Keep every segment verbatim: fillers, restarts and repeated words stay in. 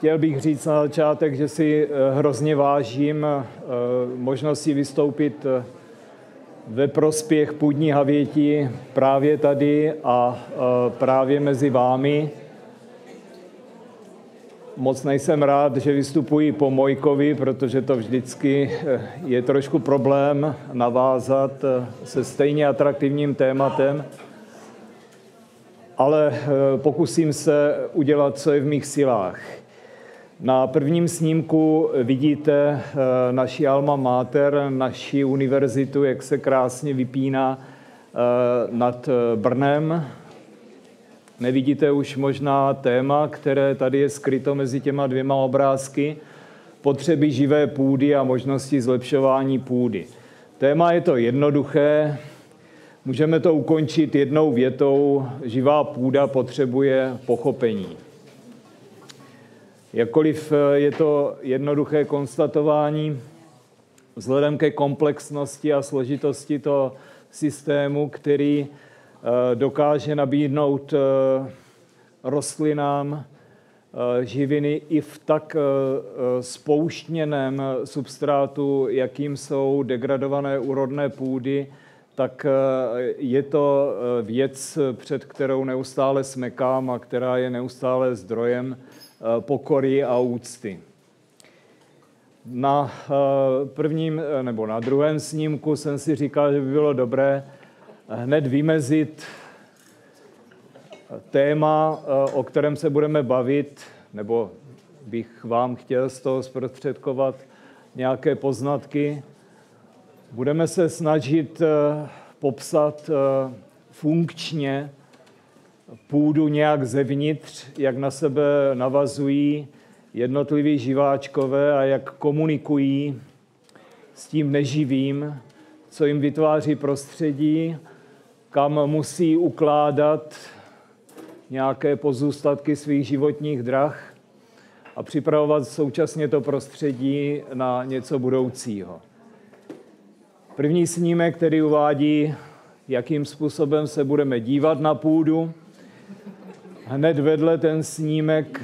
Chtěl bych říct na začátek, že si hrozně vážím možnosti vystoupit ve prospěch půdní Havěti právě tady a právě mezi vámi. Moc nejsem rád, že vystupuji po Mojkovi, protože to vždycky je trošku problém navázat se stejně atraktivním tématem, ale pokusím se udělat, co je v mých silách. Na prvním snímku vidíte naši alma mater, naši univerzitu, jak se krásně vypíná nad Brnem. Nevidíte už možná téma, které tady je skryto mezi těma dvěma obrázky, potřeby živé půdy a možnosti zlepšování půdy. Téma je to jednoduché, můžeme to ukončit jednou větou, živá půda potřebuje pochopení. Jakkoliv je to jednoduché konstatování, vzhledem ke komplexnosti a složitosti toho systému, který dokáže nabídnout rostlinám živiny i v tak spouštěném substrátu, jakým jsou degradované úrodné půdy, tak je to věc, před kterou neustále smekám a která je neustále zdrojem pokory a úcty. Na prvním nebo na druhém snímku jsem si říkal, že by bylo dobré hned vymezit téma, o kterém se budeme bavit, nebo bych vám chtěl z toho zprostředkovat nějaké poznatky. Budeme se snažit popsat funkčně půdu nějak zevnitř, jak na sebe navazují jednotliví živáčkové a jak komunikují s tím neživým, co jim vytváří prostředí, kam musí ukládat nějaké pozůstatky svých životních drah a připravovat současně to prostředí na něco budoucího. První snímek, který uvádí, jakým způsobem se budeme dívat na půdu. Hned vedle ten snímek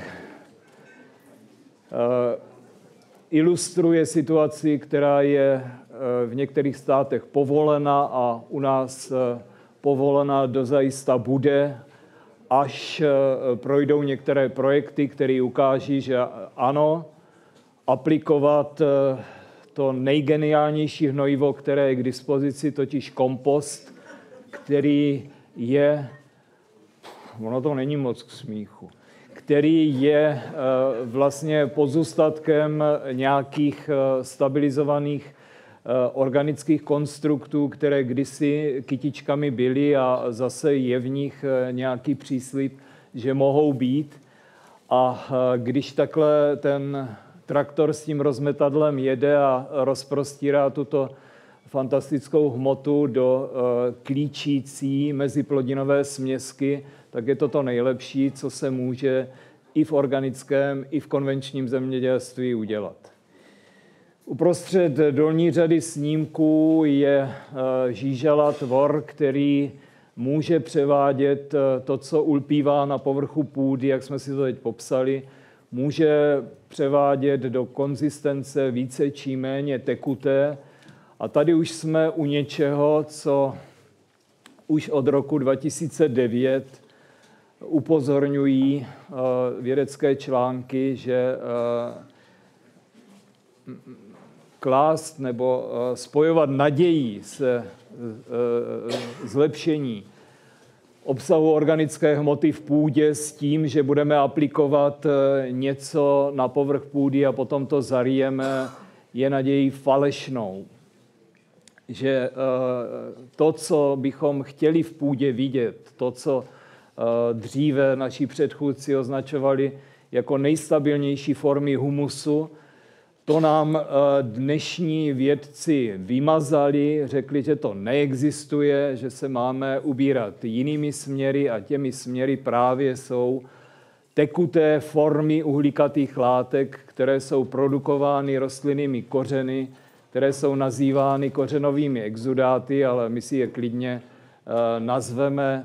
ilustruje situaci, která je v některých státech povolena a u nás povolena dozajista bude, až projdou některé projekty, které ukáží, že ano, aplikovat to nejgeniálnější hnojivo, které je k dispozici, totiž kompost, který je, ono to není moc k smíchu, který je vlastně pozůstatkem nějakých stabilizovaných organických konstruktů, které kdysi kytičkami byly a zase je v nich nějaký příslib, že mohou být. A když takhle ten traktor s tím rozmetadlem jede a rozprostírá tuto fantastickou hmotu do klíčící meziplodinové směsky, tak je to to nejlepší, co se může i v organickém, i v konvenčním zemědělství udělat. Uprostřed dolní řady snímků je žížala tvor, který může převádět to, co ulpívá na povrchu půdy, jak jsme si to teď popsali, může převádět do konzistence více či méně tekuté. A tady už jsme u něčeho, co už od roku dva tisíce devět upozorňují vědecké články, že klást nebo spojovat naději se zlepšení obsahu organické hmoty v půdě s tím, že budeme aplikovat něco na povrch půdy a potom to zarijeme, je nadějí falešnou. Že to, co bychom chtěli v půdě vidět, to, co dříve naši předchůdci označovali jako nejstabilnější formy humusu, to nám dnešní vědci vymazali, řekli, že to neexistuje, že se máme ubírat jinými směry a těmi směry právě jsou tekuté formy uhlíkatých látek, které jsou produkovány rostlinnými kořeny, které jsou nazývány kořenovými exudáty, ale my si je klidně nazveme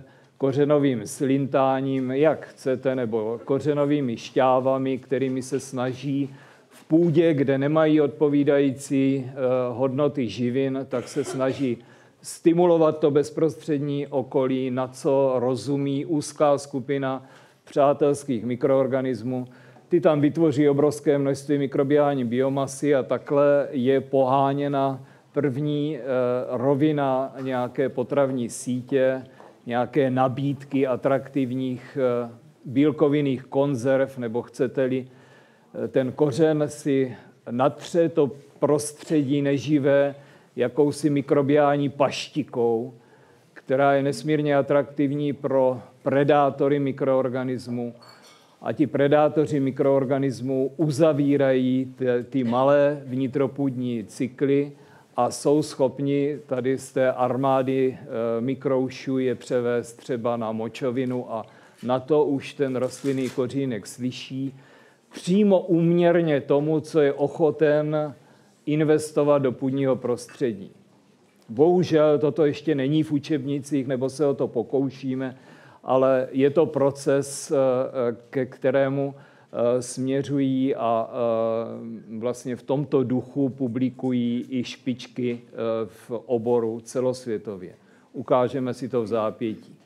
kořenovým slintáním, jak chcete, nebo kořenovými šťávami, kterými se snaží v půdě, kde nemají odpovídající hodnoty živin, tak se snaží stimulovat to bezprostřední okolí, na co rozumí úzká skupina přátelských mikroorganismů. Ty tam vytvoří obrovské množství mikrobiální biomasy a takhle je poháněna první rovina nějaké potravní sítě, nějaké nabídky atraktivních bílkovinných konzerv, nebo chcete-li, ten kořen si natře to prostředí neživé jakousi mikrobiální paštikou, která je nesmírně atraktivní pro predátory mikroorganismů. A ti predátoři mikroorganismů uzavírají ty, ty malé vnitropůdní cykly a jsou schopni tady z té armády e, mikroušů je převést třeba na močovinu a na to už ten rostlinný kořínek slyší přímo úměrně tomu, co je ochoten investovat do půdního prostředí. Bohužel toto ještě není v učebnicích, nebo se o to pokoušíme, ale je to proces, ke kterému směřují a vlastně v tomto duchu publikují i špičky v oboru celosvětově. Ukážeme si to v zápětí.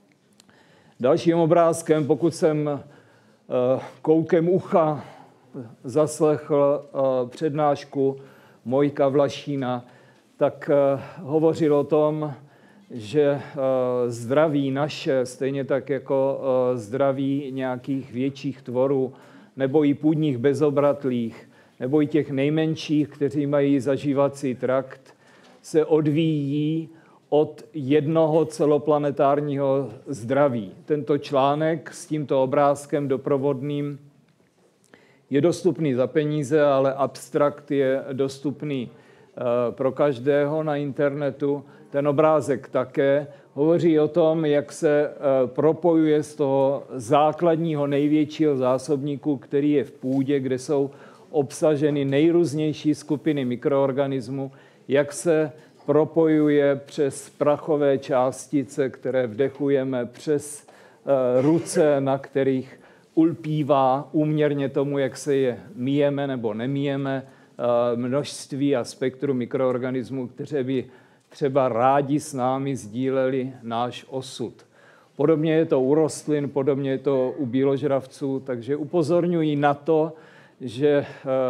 Dalším obrázkem, pokud jsem koukem ucha zaslechl přednášku Mojka Vlašína, tak hovořil o tom, že zdraví naše, stejně tak jako zdraví nějakých větších tvorů, nebo i půdních bezobratlých, nebo i těch nejmenších, kteří mají zažívací trakt, se odvíjí od jednoho celoplanetárního zdraví. Tento článek s tímto obrázkem doprovodným je dostupný za peníze, ale abstrakt je dostupný pro každého na internetu. Ten obrázek také hovoří o tom, jak se propojuje z toho základního největšího zásobníku, který je v půdě, kde jsou obsaženy nejrůznější skupiny mikroorganismů, jak se propojuje přes prachové částice, které vdechujeme, přes ruce, na kterých ulpívá úměrně tomu, jak se je míjeme nebo nemíjeme, množství a spektrum mikroorganismů, které by třeba rádi s námi sdíleli náš osud. Podobně je to u rostlin, podobně je to u bíložravců, takže upozorňuji na to, že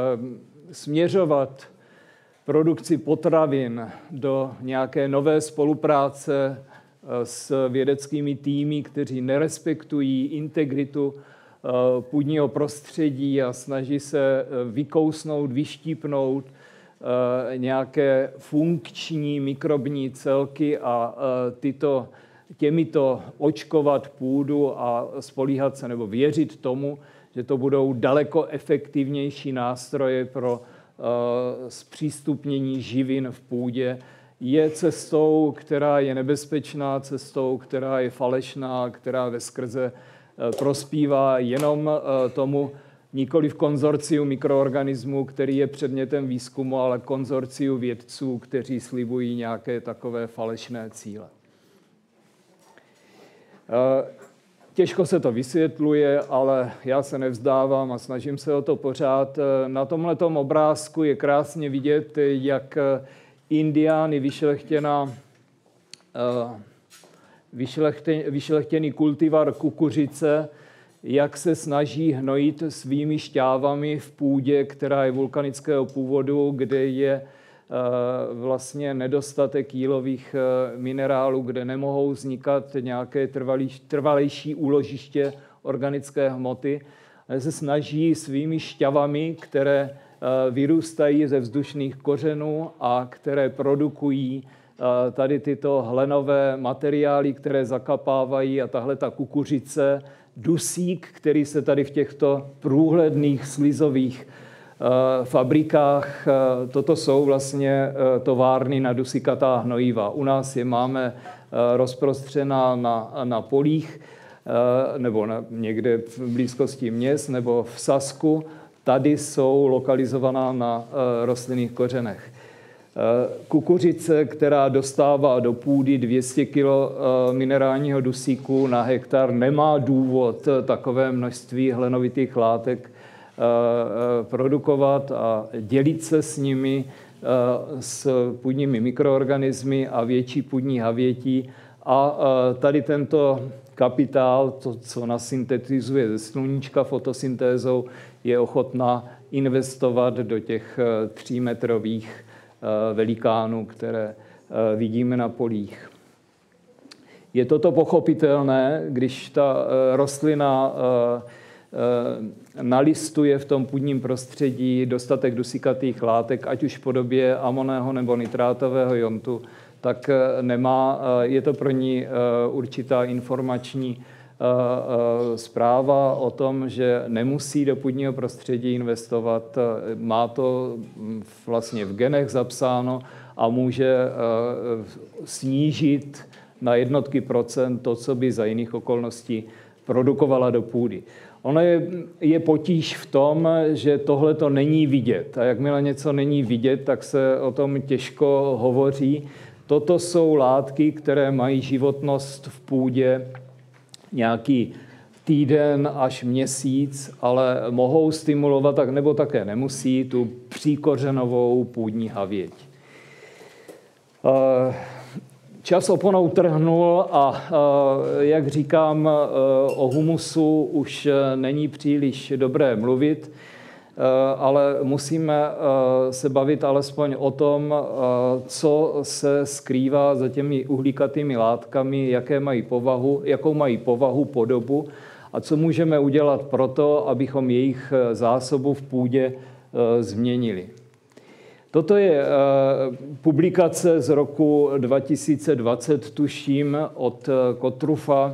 směřovat produkci potravin do nějaké nové spolupráce s vědeckými týmy, kteří nerespektují integritu půdního prostředí a snaží se vykousnout, vyštípnout nějaké funkční mikrobní celky a tyto, těmito očkovat půdu a spolíhat se nebo věřit tomu, že to budou daleko efektivnější nástroje pro zpřístupnění živin v půdě, je cestou, která je nebezpečná, cestou, která je falešná, která veskrze prospívá jenom tomu nikoli v konzorciu mikroorganismů, který je předmětem výzkumu, ale konzorciu vědců, kteří slibují nějaké takové falešné cíle. Těžko se to vysvětluje, ale já se nevzdávám a snažím se o to pořád. Na tomhletom obrázku je krásně vidět, jak indiány vyšlechtěná, vyšlechtěný kultivar kukuřice, jak se snaží hnojit svými šťávami v půdě, která je vulkanického původu, kde je vlastně nedostatek jílových minerálů, kde nemohou vznikat nějaké trvalejší úložiště organické hmoty, ale se snaží svými šťavami, které vyrůstají ze vzdušných kořenů a které produkují tady tyto hlenové materiály, které zakapávají, a tahle ta kukuřice, dusík, který se tady v těchto průhledných slizových fabrikách, toto jsou vlastně továrny na dusikatá hnojiva. U nás je máme rozprostřená na, na polích nebo na, někde v blízkosti měst nebo v Sasku. Tady jsou lokalizovaná na rostlinných kořenech. Kukuřice, která dostává do půdy dvě stě kilo minerálního dusíku na hektar, nemá důvod takové množství hlenovitých látek produkovat a dělit se s nimi, s půdními mikroorganismy a větší půdní havětí. A tady tento kapitál, to, co nasyntetizuje ze sluníčka fotosyntézou, je ochotná investovat do těch třímetrových velikánů, které vidíme na polích. Je toto pochopitelné, když ta rostlina nalistuje v tom půdním prostředí dostatek dusíkatých látek, ať už v podobě amonného nebo nitrátového jontu, tak nemá, je to pro ní určitá informační zpráva o tom, že nemusí do půdního prostředí investovat, má to vlastně v genech zapsáno a může snížit na jednotky procent to, co by za jiných okolností produkovala do půdy. Ono je, je potíž v tom, že tohle to není vidět. A jakmile něco není vidět, tak se o tom těžko hovoří. Toto jsou látky, které mají životnost v půdě nějaký týden až měsíc, ale mohou stimulovat, tak nebo také nemusí, tu příkořenovou půdní havěť. Čas oponou trhnul a jak říkám, o humusu už není příliš dobré mluvit, ale musíme se bavit alespoň o tom, co se skrývá za těmi uhlíkatými látkami, jaké mají povahu, jakou mají povahu, podobu a co můžeme udělat pro to, abychom jejich zásobu v půdě změnili. Toto je publikace z roku dva tisíce dvacet, tuším, od Kotrufa,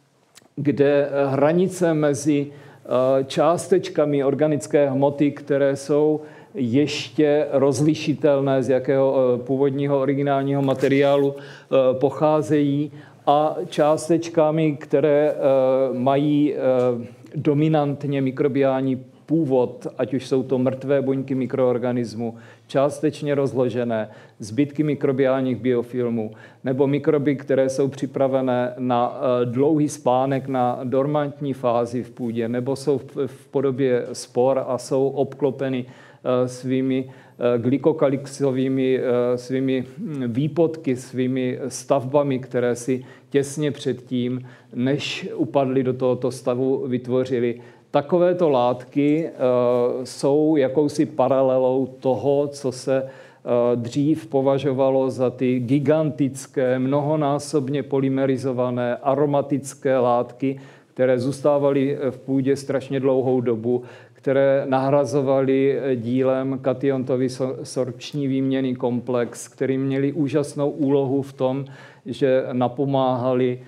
kde hranice mezi částečkami organické hmoty, které jsou ještě rozlišitelné, z jakého původního originálního materiálu pocházejí, a částečkami, které mají dominantně mikrobiální původ, ať už jsou to mrtvé buňky mikroorganismu, částečně rozložené, zbytky mikrobiálních biofilmů, nebo mikroby, které jsou připravené na dlouhý spánek, na dormantní fázi v půdě, nebo jsou v podobě spor a jsou obklopeny svými glykokalixovými svými výpodky, svými stavbami, které si těsně předtím, než upadly do tohoto stavu, vytvořili. Takovéto látky jsou jakousi paralelou toho, co se dřív považovalo za ty gigantické, mnohonásobně polymerizované aromatické látky, které zůstávaly v půdě strašně dlouhou dobu, které nahrazovaly dílem kationtový sorpční výměnný komplex, který měli úžasnou úlohu v tom, že napomáhali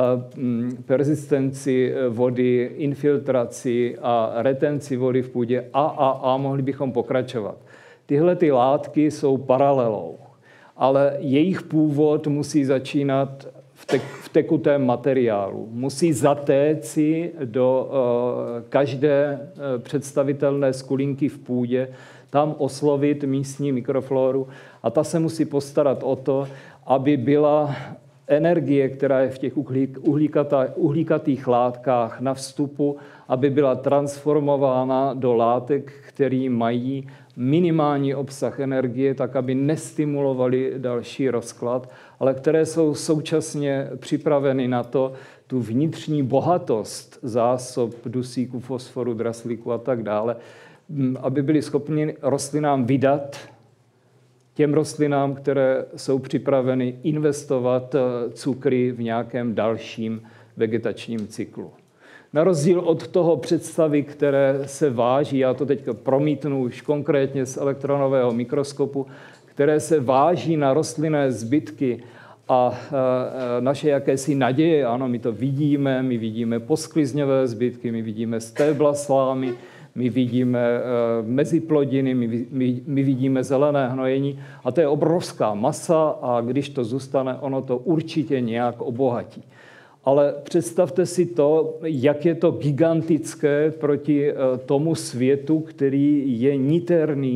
persistenci vody, infiltraci a retenci vody v půdě a, a, a mohli bychom pokračovat. Tyhle ty látky jsou paralelou, ale jejich původ musí začínat v, tek, v tekutém materiálu. Musí zatéci do uh, každé uh, představitelné skulinky v půdě, tam oslovit místní mikrofloru a ta se musí postarat o to, aby byla energie, která je v těch uhlíkatých látkách na vstupu, aby byla transformována do látek, které mají minimální obsah energie, tak aby nestimulovaly další rozklad, ale které jsou současně připraveny na to, tu vnitřní bohatost zásob dusíku, fosforu, draslíku a tak dále, aby byly schopni rostlinám vydat, těm rostlinám, které jsou připraveny investovat cukry v nějakém dalším vegetačním cyklu. Na rozdíl od toho představy, které se váží, já to teď promítnu už konkrétně z elektronového mikroskopu, které se váží na rostlinné zbytky a naše jakési naděje, ano, my to vidíme, my vidíme posklizňové zbytky, my vidíme stébla slámy, my vidíme meziplodiny, my, my, my vidíme zelené hnojení a to je obrovská masa a když to zůstane, ono to určitě nějak obohatí. Ale představte si to, jak je to gigantické proti tomu světu, který je niterný,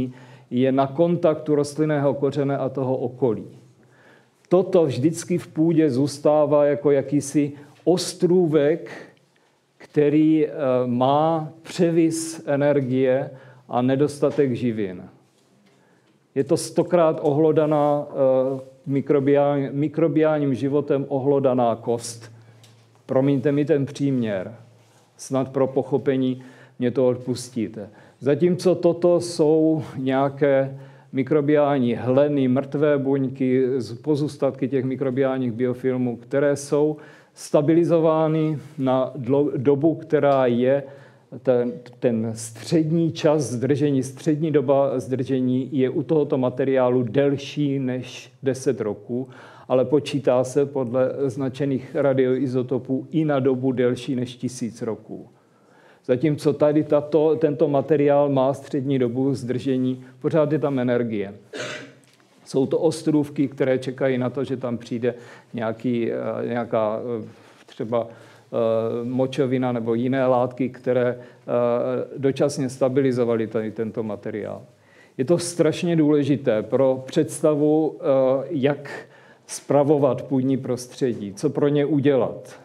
je na kontaktu rostlinného kořene a toho okolí. Toto vždycky v půdě zůstává jako jakýsi ostrůvek, který má převis energie a nedostatek živin. Je to stokrát ohlodaná mikrobiální, mikrobiálním životem ohlodaná kost. Promiňte mi ten příměr. Snad pro pochopení mě to odpustíte. Zatímco toto jsou nějaké mikrobiální hleny, mrtvé buňky, pozůstatky těch mikrobiálních biofilmů, které jsou stabilizovány na dobu, která je ten, ten střední čas zdržení, střední doba zdržení je u tohoto materiálu delší než deset roků, ale počítá se podle značených radioizotopů i na dobu delší než tisíc roků. Zatímco tady tato, tento materiál má střední dobu zdržení, pořád je tam energie. Jsou to ostrůvky, které čekají na to, že tam přijde nějaký, nějaká třeba močovina nebo jiné látky, které dočasně stabilizovaly tady tento materiál. Je to strašně důležité pro představu, jak spravovat půdní prostředí, co pro ně udělat.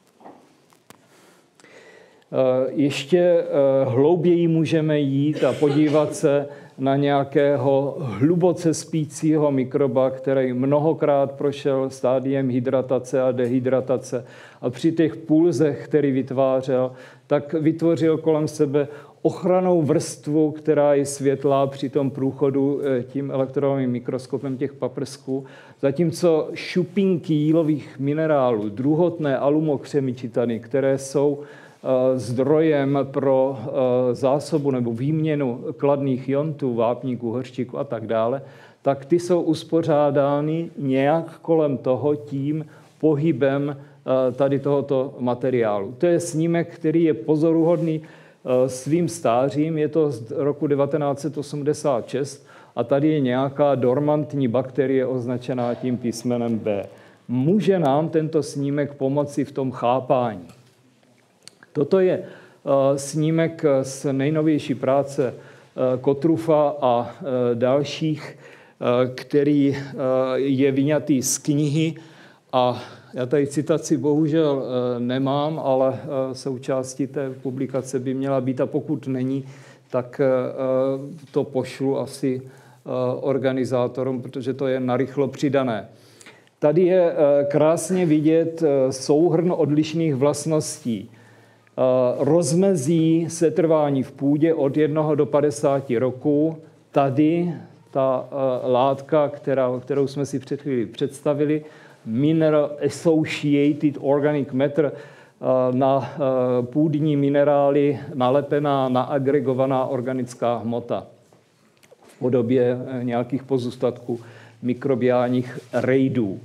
Ještě hlouběji můžeme jít a podívat se na nějakého hluboce spícího mikroba, který mnohokrát prošel stádiem hydratace a dehydratace a při těch pulzech, který vytvářel, tak vytvořil kolem sebe ochrannou vrstvu, která je světlá při tom průchodu tím elektronovým mikroskopem těch paprsků, zatímco šupinky jílových minerálů, druhotné alumokřemičitany, které jsou zdrojem pro zásobu nebo výměnu kladných iontů, vápníků, hořčíku a tak dále, tak ty jsou uspořádány nějak kolem toho tím pohybem tady tohoto materiálu. To je snímek, který je pozoruhodný svým stářím, je to z roku devatenáct set osmdesát šest a tady je nějaká dormantní bakterie označená tím písmenem B. Může nám tento snímek pomoci v tom chápání. Toto je snímek z nejnovější práce Kottrufa a dalších, který je vyňatý z knihy a já tady citaci bohužel nemám, ale součástí té publikace by měla být a pokud není, tak to pošlu asi organizátorům, protože to je narychlo přidané. Tady je krásně vidět souhrn odlišných vlastností. Rozmezí setrvání v půdě od jednoho do padesáti roků. Tady ta látka, která, kterou jsme si před chvíli představili, Mineral Associated Organic Matter, na půdní minerály nalepená, naagregovaná organická hmota v podobě nějakých pozůstatků mikrobiálních rejdů.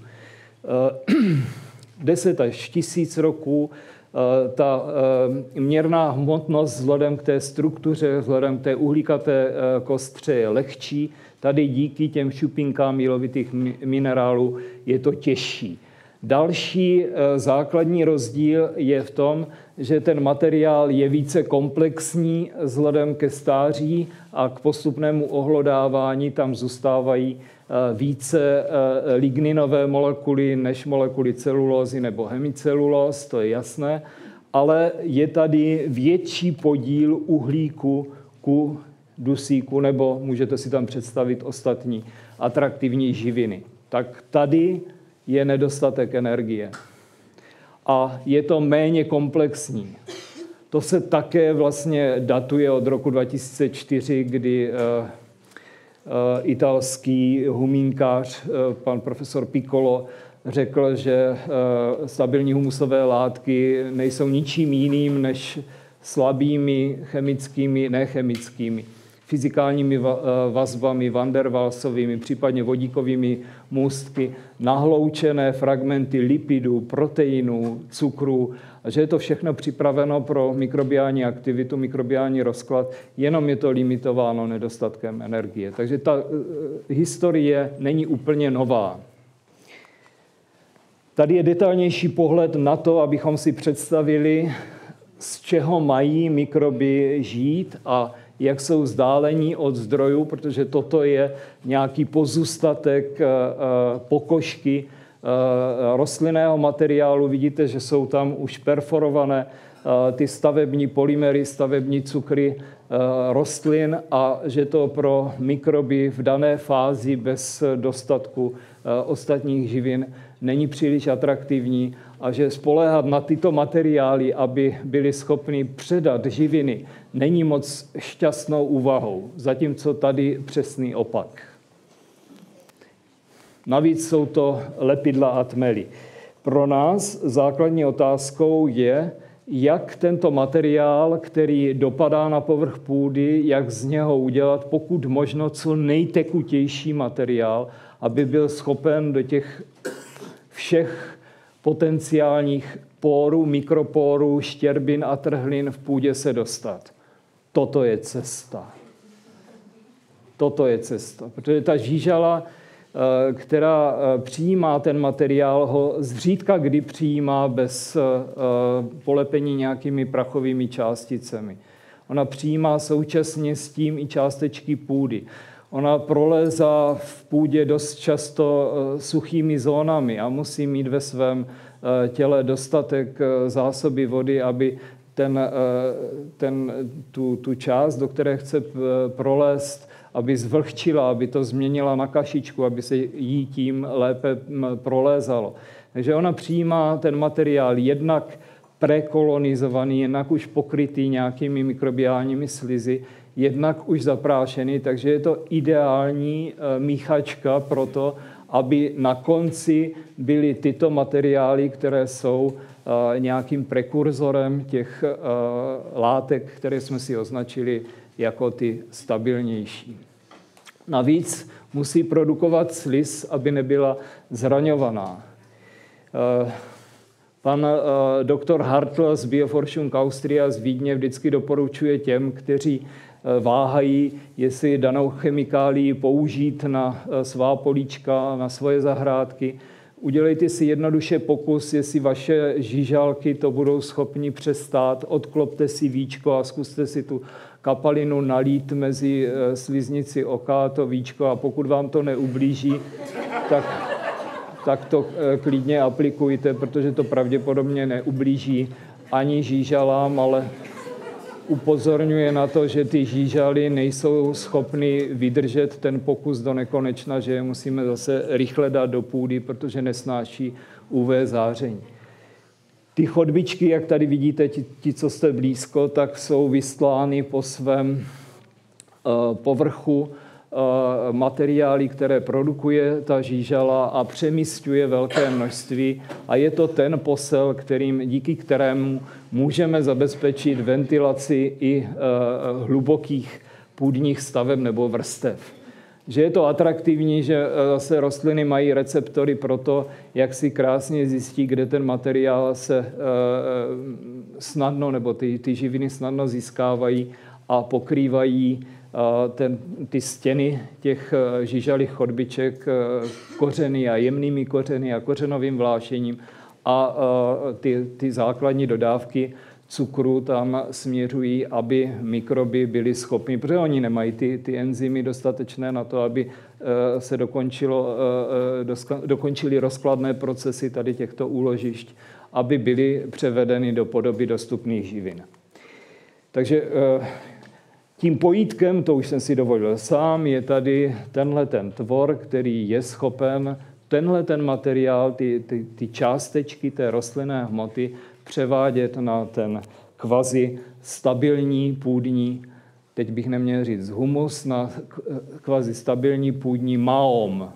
deset až tisíc roků ta měrná hmotnost vzhledem k té struktuře, vzhledem k té uhlíkaté kostře je lehčí. Tady díky těm šupinkám jílovitých minerálů je to těžší. Další základní rozdíl je v tom, že ten materiál je více komplexní vzhledem ke stáří a k postupnému ohlodávání tam zůstávají více ligninové molekuly než molekuly celulózy nebo hemicelulóz, to je jasné, ale je tady větší podíl uhlíku ku dusíku, nebo můžete si tam představit ostatní atraktivní živiny. Tak tady je nedostatek energie. A je to méně komplexní. To se také vlastně datuje od roku dva tisíce čtyři, kdy italský humínkář, pan profesor Piccolo, řekl, že stabilní humusové látky nejsou ničím jiným než slabými chemickými, nechemickými, fyzikálními vazbami, van der Waalsovými, případně vodíkovými můstky, nahloučené fragmenty lipidů, proteinů, cukrů, a že je to všechno připraveno pro mikrobiální aktivitu, mikrobiální rozklad, jenom je to limitováno nedostatkem energie. Takže ta historie není úplně nová. Tady je detailnější pohled na to, abychom si představili, z čeho mají mikroby žít a jak jsou vzdálení od zdrojů, protože toto je nějaký pozůstatek pokožky rostlinného materiálu. Vidíte, že jsou tam už perforované ty stavební polymery, stavební cukry rostlin a že to pro mikroby v dané fázi bez dostatku ostatních živin není příliš atraktivní a že spoléhat na tyto materiály, aby byly schopny předat živiny, není moc šťastnou úvahou, zatímco tady přesný opak. Navíc jsou to lepidla a tmely. Pro nás základní otázkou je, jak tento materiál, který dopadá na povrch půdy, jak z něho udělat pokud možno co nejtekutější materiál, aby byl schopen do těch všech potenciálních pórů, mikropórů, štěrbin a trhlin v půdě se dostat. Toto je cesta. Toto je cesta. Protože ta žížala, která přijímá ten materiál, ho zřídka kdy přijímá bez polepení nějakými prachovými částicemi. Ona přijímá současně s tím i částečky půdy. Ona prolézá v půdě dost často suchými zónami a musí mít ve svém těle dostatek zásoby vody, aby ten, ten, tu, tu část, do které chce prolézt, aby zvlhčila, aby to změnila na kašičku, aby se jí tím lépe prolézalo. Takže ona přijímá ten materiál jednak prekolonizovaný, jednak už pokrytý nějakými mikrobiálními slizy, jednak už zaprášený, takže je to ideální míchačka pro to, aby na konci byly tyto materiály, které jsou nějakým prekurzorem těch látek, které jsme si označili jako ty stabilnější. Navíc musí produkovat sliz, aby nebyla zraňovaná. Pan doktor Hartl z Bioforschung Austria z Vídně vždycky doporučuje těm, kteří váhají, jestli danou chemikálii použít na svá políčka, na svoje zahrádky. Udělejte si jednoduše pokus, jestli vaše žížalky to budou schopni přestát. Odklopte si víčko a zkuste si tu kapalinu nalít mezi sliznici oka, to víčko, a pokud vám to neublíží, tak, tak to klidně aplikujte, protože to pravděpodobně neublíží ani žížalám, ale upozorňuje na to, že ty žížaly nejsou schopny vydržet ten pokus do nekonečna, že je musíme zase rychle dát do půdy, protože nesnáší U V záření. Ty chodbičky, jak tady vidíte, ti, ti, co jste blízko, tak jsou vystlány po svém uh, povrchu uh, materiály, které produkuje ta žížala a přemísťuje velké množství. A je to ten posel, kterým, díky kterému můžeme zabezpečit ventilaci i uh, hlubokých půdních staveb nebo vrstev. Že je to atraktivní, že zase rostliny mají receptory pro to, jak si krásně zjistí, kde ten materiál se snadno, nebo ty, ty živiny snadno získávají a pokrývají ten, ty stěny těch žížalých chodbiček kořeny a jemnými kořeny a kořenovým vlášením a ty, ty základní dodávky cukru tam směřují, aby mikroby byly schopny, protože oni nemají ty, ty enzymy dostatečné na to, aby se dokončilo, dokončily rozkladné procesy tady těchto úložišť, aby byly převedeny do podoby dostupných živin. Takže tím pojítkem, to už jsem si dovolil sám, je tady tenhle ten tvor, který je schopen tenhle ten materiál, ty, ty, ty částečky té rostlinné hmoty převádět na ten kvazi stabilní půdní, teď bych neměl říct humus, na kvazi stabilní půdní maom.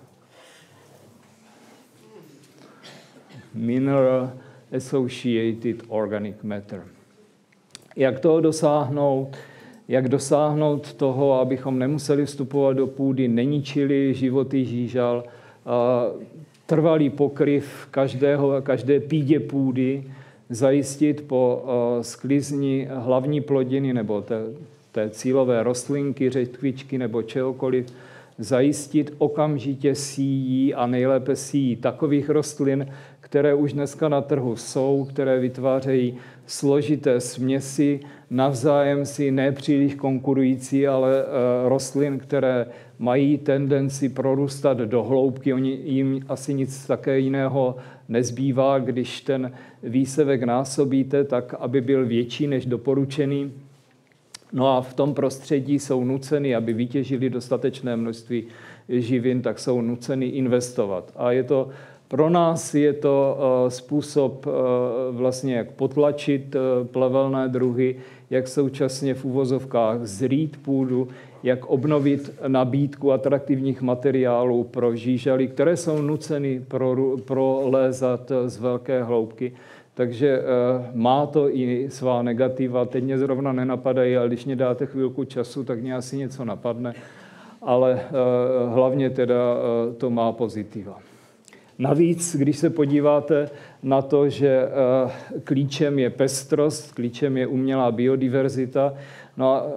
Mineral Associated Organic Matter. Jak toho dosáhnout? Jak dosáhnout toho, abychom nemuseli vstupovat do půdy, neničili životy žížal, trvalý pokryv každého, každé pídě půdy, zajistit po sklizni hlavní plodiny nebo té, té cílové rostlinky, řetkvičky nebo čehokoliv, zajistit okamžitě síjí a nejlépe síjí takových rostlin, které už dneska na trhu jsou, které vytvářejí složité směsi, navzájem si nepříliš konkurující, ale rostlin, které mají tendenci prorůstat do hloubky. Oni, jim asi nic také jiného nezbývá, když ten výsevek násobíte, tak aby byl větší než doporučený. No a v tom prostředí jsou nuceni, aby vytěžili dostatečné množství živin, tak jsou nuceni investovat. A je to pro nás je to způsob vlastně, jak potlačit plevelné druhy, jak současně v uvozovkách zrýt půdu, jak obnovit nabídku atraktivních materiálů pro žížaly, které jsou nuceny prolézat z velké hloubky. Takže má to i svá negativa. Teď mě zrovna nenapadají, ale když mě dáte chvilku času, tak mě asi něco napadne. Ale hlavně teda to má pozitiva. Navíc, když se podíváte na to, že klíčem je pestrost, klíčem je umělá biodiverzita, no a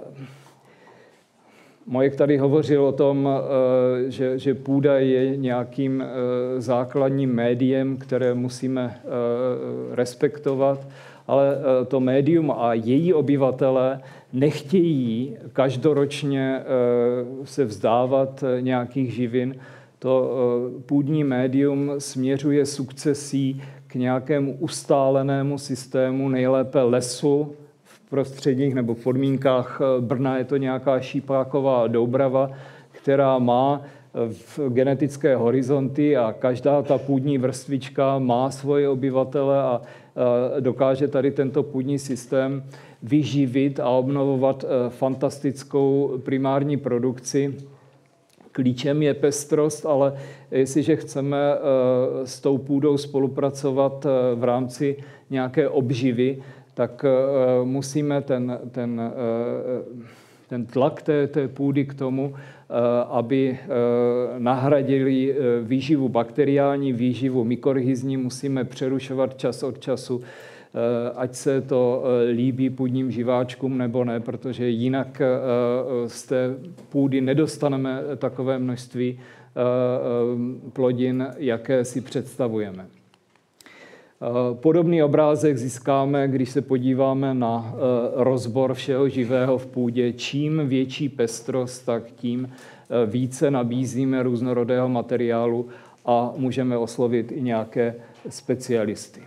Mojek tady hovořil o tom, že, že půda je nějakým základním médiem, které musíme respektovat, ale to médium a její obyvatelé nechtějí každoročně se vzdávat nějakých živin. To půdní médium směřuje sukcesí k nějakému ustálenému systému, nejlépe lesu v prostředích nebo v podmínkách Brna. Je to nějaká šípáková doubrava, která má v genetické horizonty a každá ta půdní vrstvička má svoje obyvatele a dokáže tady tento půdní systém vyživit a obnovovat fantastickou primární produkci. Klíčem je pestrost, ale jestliže chceme s tou půdou spolupracovat v rámci nějaké obživy, tak musíme ten, ten, ten tlak té, té půdy k tomu, aby nahradili výživu bakteriální, výživu mykorhizní, musíme přerušovat čas od času, ať se to líbí půdním živáčkům nebo ne, protože jinak z té půdy nedostaneme takové množství plodin, jaké si představujeme. Podobný obrázek získáme, když se podíváme na rozbor všeho živého v půdě. Čím větší pestrost, tak tím více nabízíme různorodého materiálu a můžeme oslovit i nějaké specialisty.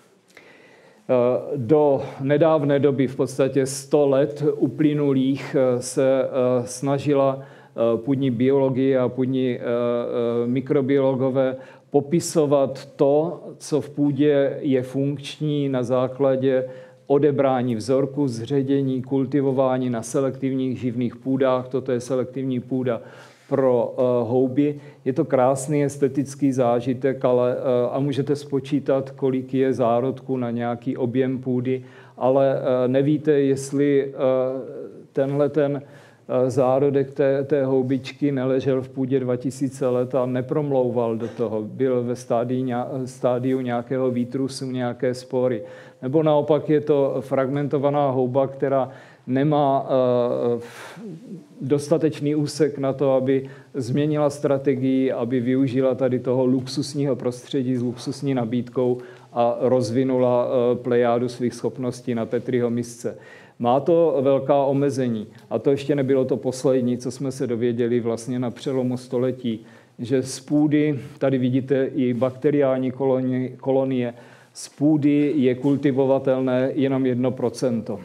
Do nedávné doby, v podstatě sto let uplynulých, se snažila půdní biologie a půdní mikrobiologové popisovat to, co v půdě je funkční na základě odebrání vzorku, zředění, kultivování na selektivních živných půdách. Toto je selektivní půda pro houby. Je to krásný estetický zážitek, ale, a můžete spočítat, kolik je zárodků na nějaký objem půdy, ale nevíte, jestli tenhle ten zárodek té, té houbičky neležel v půdě dva tisíce let a nepromlouval do toho. Byl ve stádii, stádiu nějakého výtrusu, nějaké spory. Nebo naopak je to fragmentovaná houba, která nemá dostatečný úsek na to, aby změnila strategii, aby využila tady toho luxusního prostředí s luxusní nabídkou a rozvinula plejádu svých schopností na Petriho misce. Má to velká omezení. A to ještě nebylo to poslední, co jsme se dověděli vlastně na přelomu století, že z půdy, tady vidíte i bakteriální kolonie, kolonie z půdy je kultivovatelné jenom jedno procento.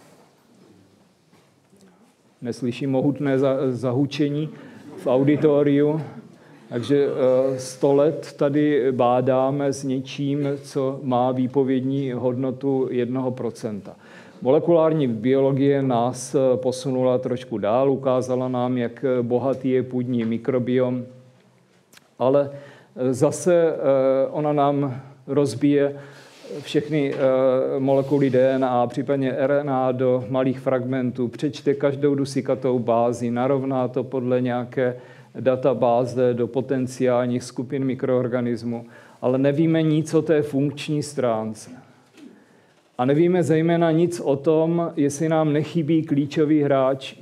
Neslyším mohutné zahučení v auditoriu, takže sto let tady bádáme s něčím, co má výpovědní hodnotu jednoho procenta. Molekulární biologie nás posunula trošku dál, ukázala nám, jak bohatý je půdní mikrobiom, ale zase ona nám rozbije všechny molekuly D N A, případně R N A do malých fragmentů, přečte každou dusikatou bázi, narovná to podle nějaké databáze do potenciálních skupin mikroorganismů, ale nevíme nic o té funkční stránce. A nevíme zejména nic o tom, jestli nám nechybí klíčoví hráči,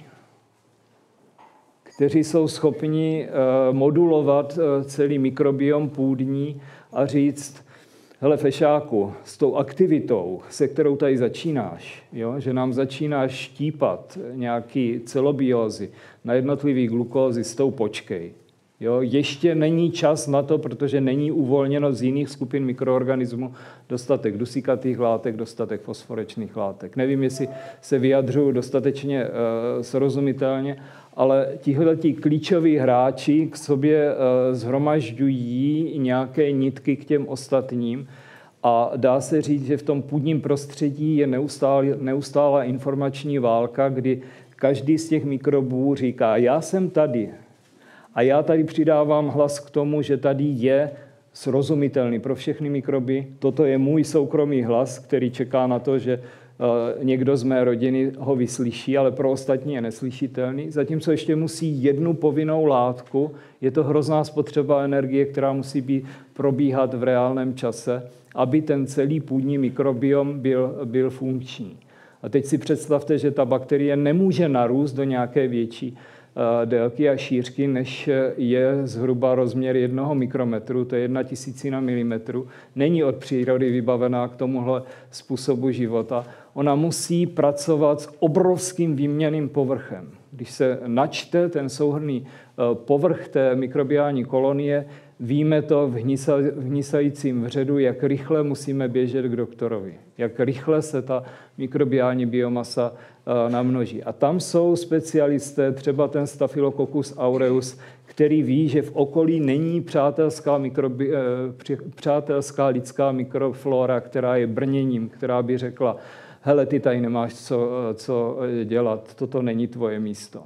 kteří jsou schopni modulovat celý mikrobiom půdní a říct, hele Fešáku, s tou aktivitou, se kterou tady začínáš, jo, že nám začínáš štípat nějaký celobiózy na jednotlivý glukózy, s tou počkej. Jo, ještě není čas na to, protože není uvolněno z jiných skupin mikroorganismů dostatek dusíkatých látek, dostatek fosforečných látek. Nevím, jestli se vyjadřuju dostatečně uh, srozumitelně, ale tihleti klíčoví hráči k sobě uh, zhromažďují nějaké nitky k těm ostatním a dá se říct, že v tom půdním prostředí je neustálá, neustálá informační válka, kdy každý z těch mikrobů říká, já jsem tady, a já tady přidávám hlas k tomu, že tady je srozumitelný pro všechny mikroby. Toto je můj soukromý hlas, který čeká na to, že někdo z mé rodiny ho vyslyší, ale pro ostatní je neslyšitelný. Zatímco ještě musí jednu povinnou látku, je to hrozná spotřeba energie, která musí být, probíhat v reálném čase, aby ten celý půdní mikrobiom byl, byl funkční. A teď si představte, že ta bakterie nemůže narůst do nějaké větší délky a šířky, než je zhruba rozměr jednoho mikrometru, to je jedna tisícina milimetru. Není od přírody vybavená k tomuhle způsobu života. Ona musí pracovat s obrovským výměnným povrchem. Když se načte ten souhrnný povrch té mikrobiální kolonie, víme to v hnisajícím vředu, jak rychle musíme běžet k doktorovi, jak rychle se ta mikrobiální biomasa namnoží. A tam jsou specialisté, třeba ten Staphylococcus aureus, který ví, že v okolí není přátelská, mikrobi, přátelská lidská mikroflora, která je brněním, která by řekla, hele, ty tady nemáš co, co dělat, toto není tvoje místo.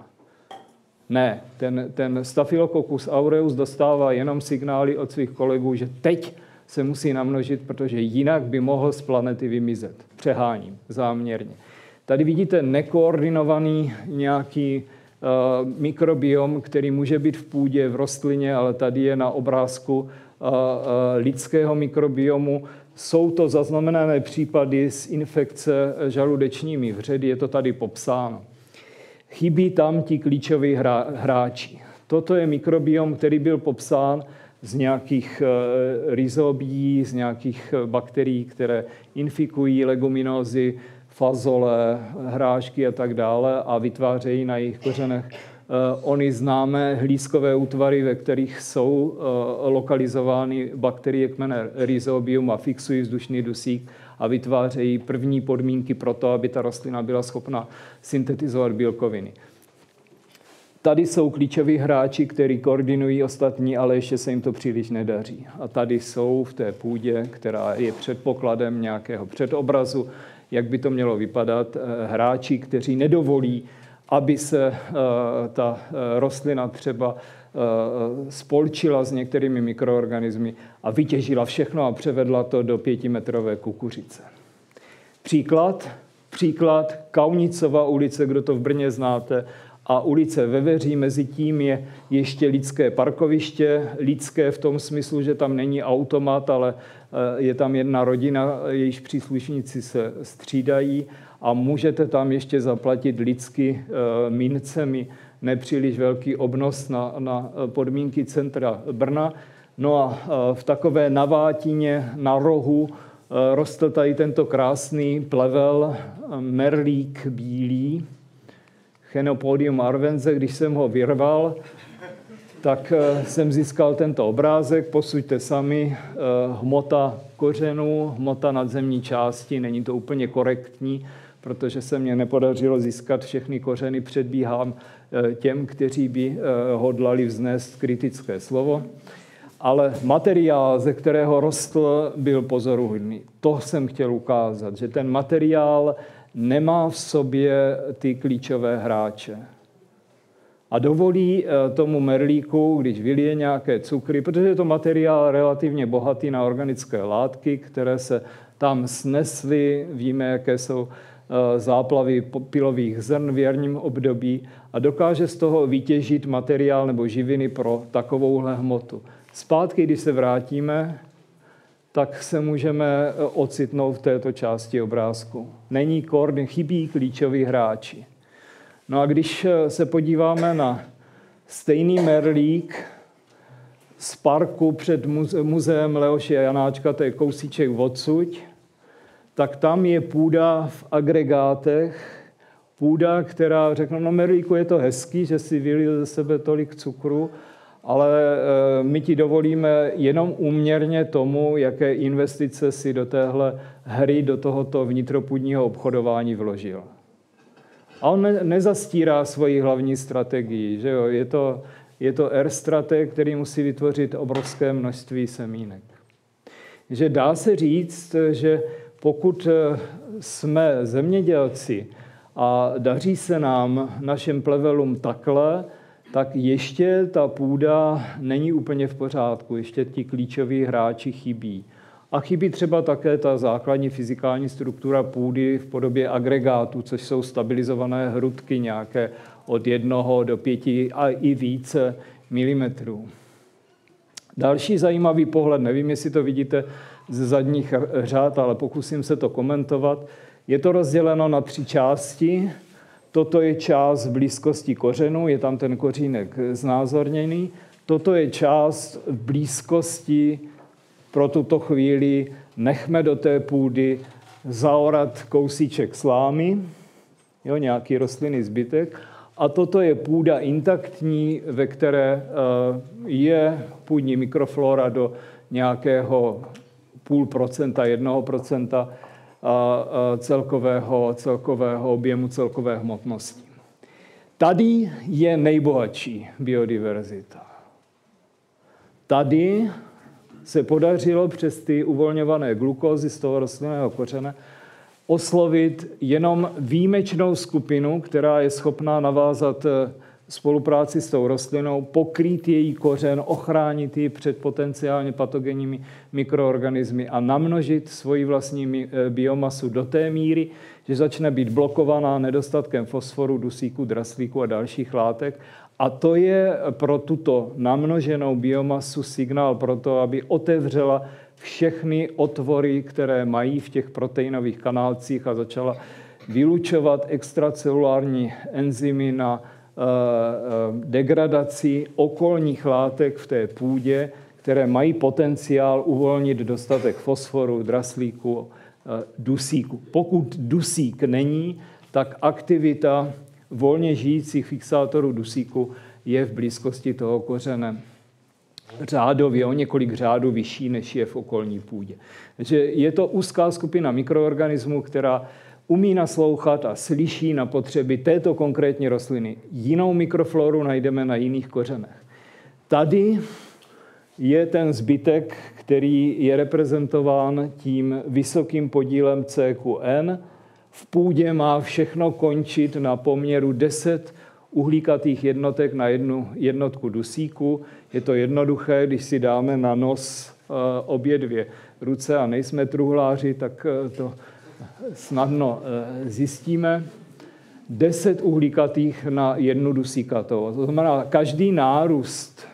Ne, ten, ten Staphylococcus aureus dostává jenom signály od svých kolegů, že teď se musí namnožit, protože jinak by mohl z planety vymizet. Přeháním, záměrně. Tady vidíte nekoordinovaný nějaký uh, mikrobiom, který může být v půdě, v rostlině, ale tady je na obrázku uh, uh, lidského mikrobiomu. Jsou to zaznamenané případy z infekce žaludečními vředy, je to tady popsáno. Chybí tam ti klíčoví hra, hráči. Toto je mikrobiom, který byl popsán z nějakých uh, rhizobií, z nějakých bakterií, které infikují leguminózy, fazole, hrášky a tak dále a vytvářejí na jejich kořenech uh, ony známé hlízkové útvary, ve kterých jsou uh, lokalizovány bakterie kmene Rhizobium a fixují vzdušný dusík a vytvářejí první podmínky pro to, aby ta rostlina byla schopna syntetizovat bílkoviny. Tady jsou klíčoví hráči, kteří koordinují ostatní, ale ještě se jim to příliš nedaří. A tady jsou v té půdě, která je předpokladem nějakého předobrazu, jak by to mělo vypadat, hráči, kteří nedovolí, aby se ta rostlina třeba spolčila s některými mikroorganismy a vytěžila všechno a převedla to do pětimetrové kukuřice. Příklad, příklad Kaunicova ulice, kdo to v Brně znáte, a ulice Veveří, mezi tím je ještě lidské parkoviště, lidské v tom smyslu, že tam není automat, ale je tam jedna rodina, jejíž příslušníci se střídají a můžete tam ještě zaplatit lidsky mincemi nepříliš velký obnos na, na podmínky centra Brna. No a v takové navátině na rohu rostl tady tento krásný plevel, merlík bílý, Chenopodium arvense. Když jsem ho vyrval, tak jsem získal tento obrázek. Posuďte sami. Hmota kořenů, hmota nadzemní části. Není to úplně korektní, protože se mně nepodařilo získat všechny kořeny. Předbíhám těm, kteří by hodlali vznést kritické slovo. Ale materiál, ze kterého rostl, byl pozoruhodný. To jsem chtěl ukázat, že ten materiál nemá v sobě ty klíčové hráče. A dovolí tomu merlíku, když vylije nějaké cukry, protože je to materiál relativně bohatý na organické látky, které se tam snesly, víme, jaké jsou záplavy pilových zrn v jarním období a dokáže z toho vytěžit materiál nebo živiny pro takovouhle hmotu. Zpátky, když se vrátíme, tak se můžeme ocitnout v této části obrázku. Není koordin, chybí klíčoví hráči. No a když se podíváme na stejný merlík z parku před muzeem Leoše Janáčka, to je kousíček odsud, tak tam je půda v agregátech, půda, která řekne, no Merlíku, je to hezký, že si vylil ze sebe tolik cukru, ale my ti dovolíme jenom úměrně tomu, jaké investice si do téhle hry, do tohoto vnitropůdního obchodování vložil. A on ne, nezastírá svoji hlavní strategii, že jo? Je to, je to R-strateg, který musí vytvořit obrovské množství semínek. Že dá se říct, že pokud jsme zemědělci a daří se nám, našim plevelům takhle, tak ještě ta půda není úplně v pořádku, ještě ti klíčoví hráči chybí. A chybí třeba také ta základní fyzikální struktura půdy v podobě agregátů, což jsou stabilizované hrudky nějaké od jednoho do pěti a i více milimetrů. Další zajímavý pohled, nevím, jestli to vidíte ze zadních řad, ale pokusím se to komentovat. Je to rozděleno na tři části. Toto je část v blízkosti kořenu, je tam ten kořínek znázorněný. Toto je část v blízkosti, pro tuto chvíli nechme do té půdy zaorat kousíček slámy, jo, nějaký rostlinný zbytek. A toto je půda intaktní, ve které je půdní mikroflora do nějakého půl procenta, jednoho procenta celkového, celkového objemu, celkové hmotnosti. Tady je nejbohatší biodiverzita. Tady se podařilo přes ty uvolňované glukózy z toho rostlinného kořene oslovit jenom výjimečnou skupinu, která je schopná navázat spolupráci s tou rostlinou, pokrýt její kořen, ochránit ji před potenciálně patogenními mikroorganismy a namnožit svoji vlastní biomasu do té míry, že začne být blokovaná nedostatkem fosforu, dusíku, draslíku a dalších látek. A to je pro tuto namnoženou biomasu signál pro to, aby otevřela všechny otvory, které mají v těch proteinových kanálcích a začala vylučovat extracelulární enzymy na degradaci okolních látek v té půdě, které mají potenciál uvolnit dostatek fosforu, draslíku, dusíku. Pokud dusík není, tak aktivita volně žijících fixátorů dusíku je v blízkosti toho kořene řádově o několik řádů vyšší, než je v okolní půdě. Takže je to úzká skupina mikroorganismů, která umí naslouchat a slyší na potřeby této konkrétní rostliny. Jinou mikrofloru najdeme na jiných kořenech. Tady je ten zbytek, který je reprezentován tím vysokým podílem C Q N. V půdě má všechno končit na poměru deset uhlíkatých jednotek na jednu jednotku dusíku. Je to jednoduché, když si dáme na nos obě dvě ruce a nejsme truhláři, tak to snadno zjistíme. deset uhlíkatých na jednu dusíkatou. To znamená, každý nárůst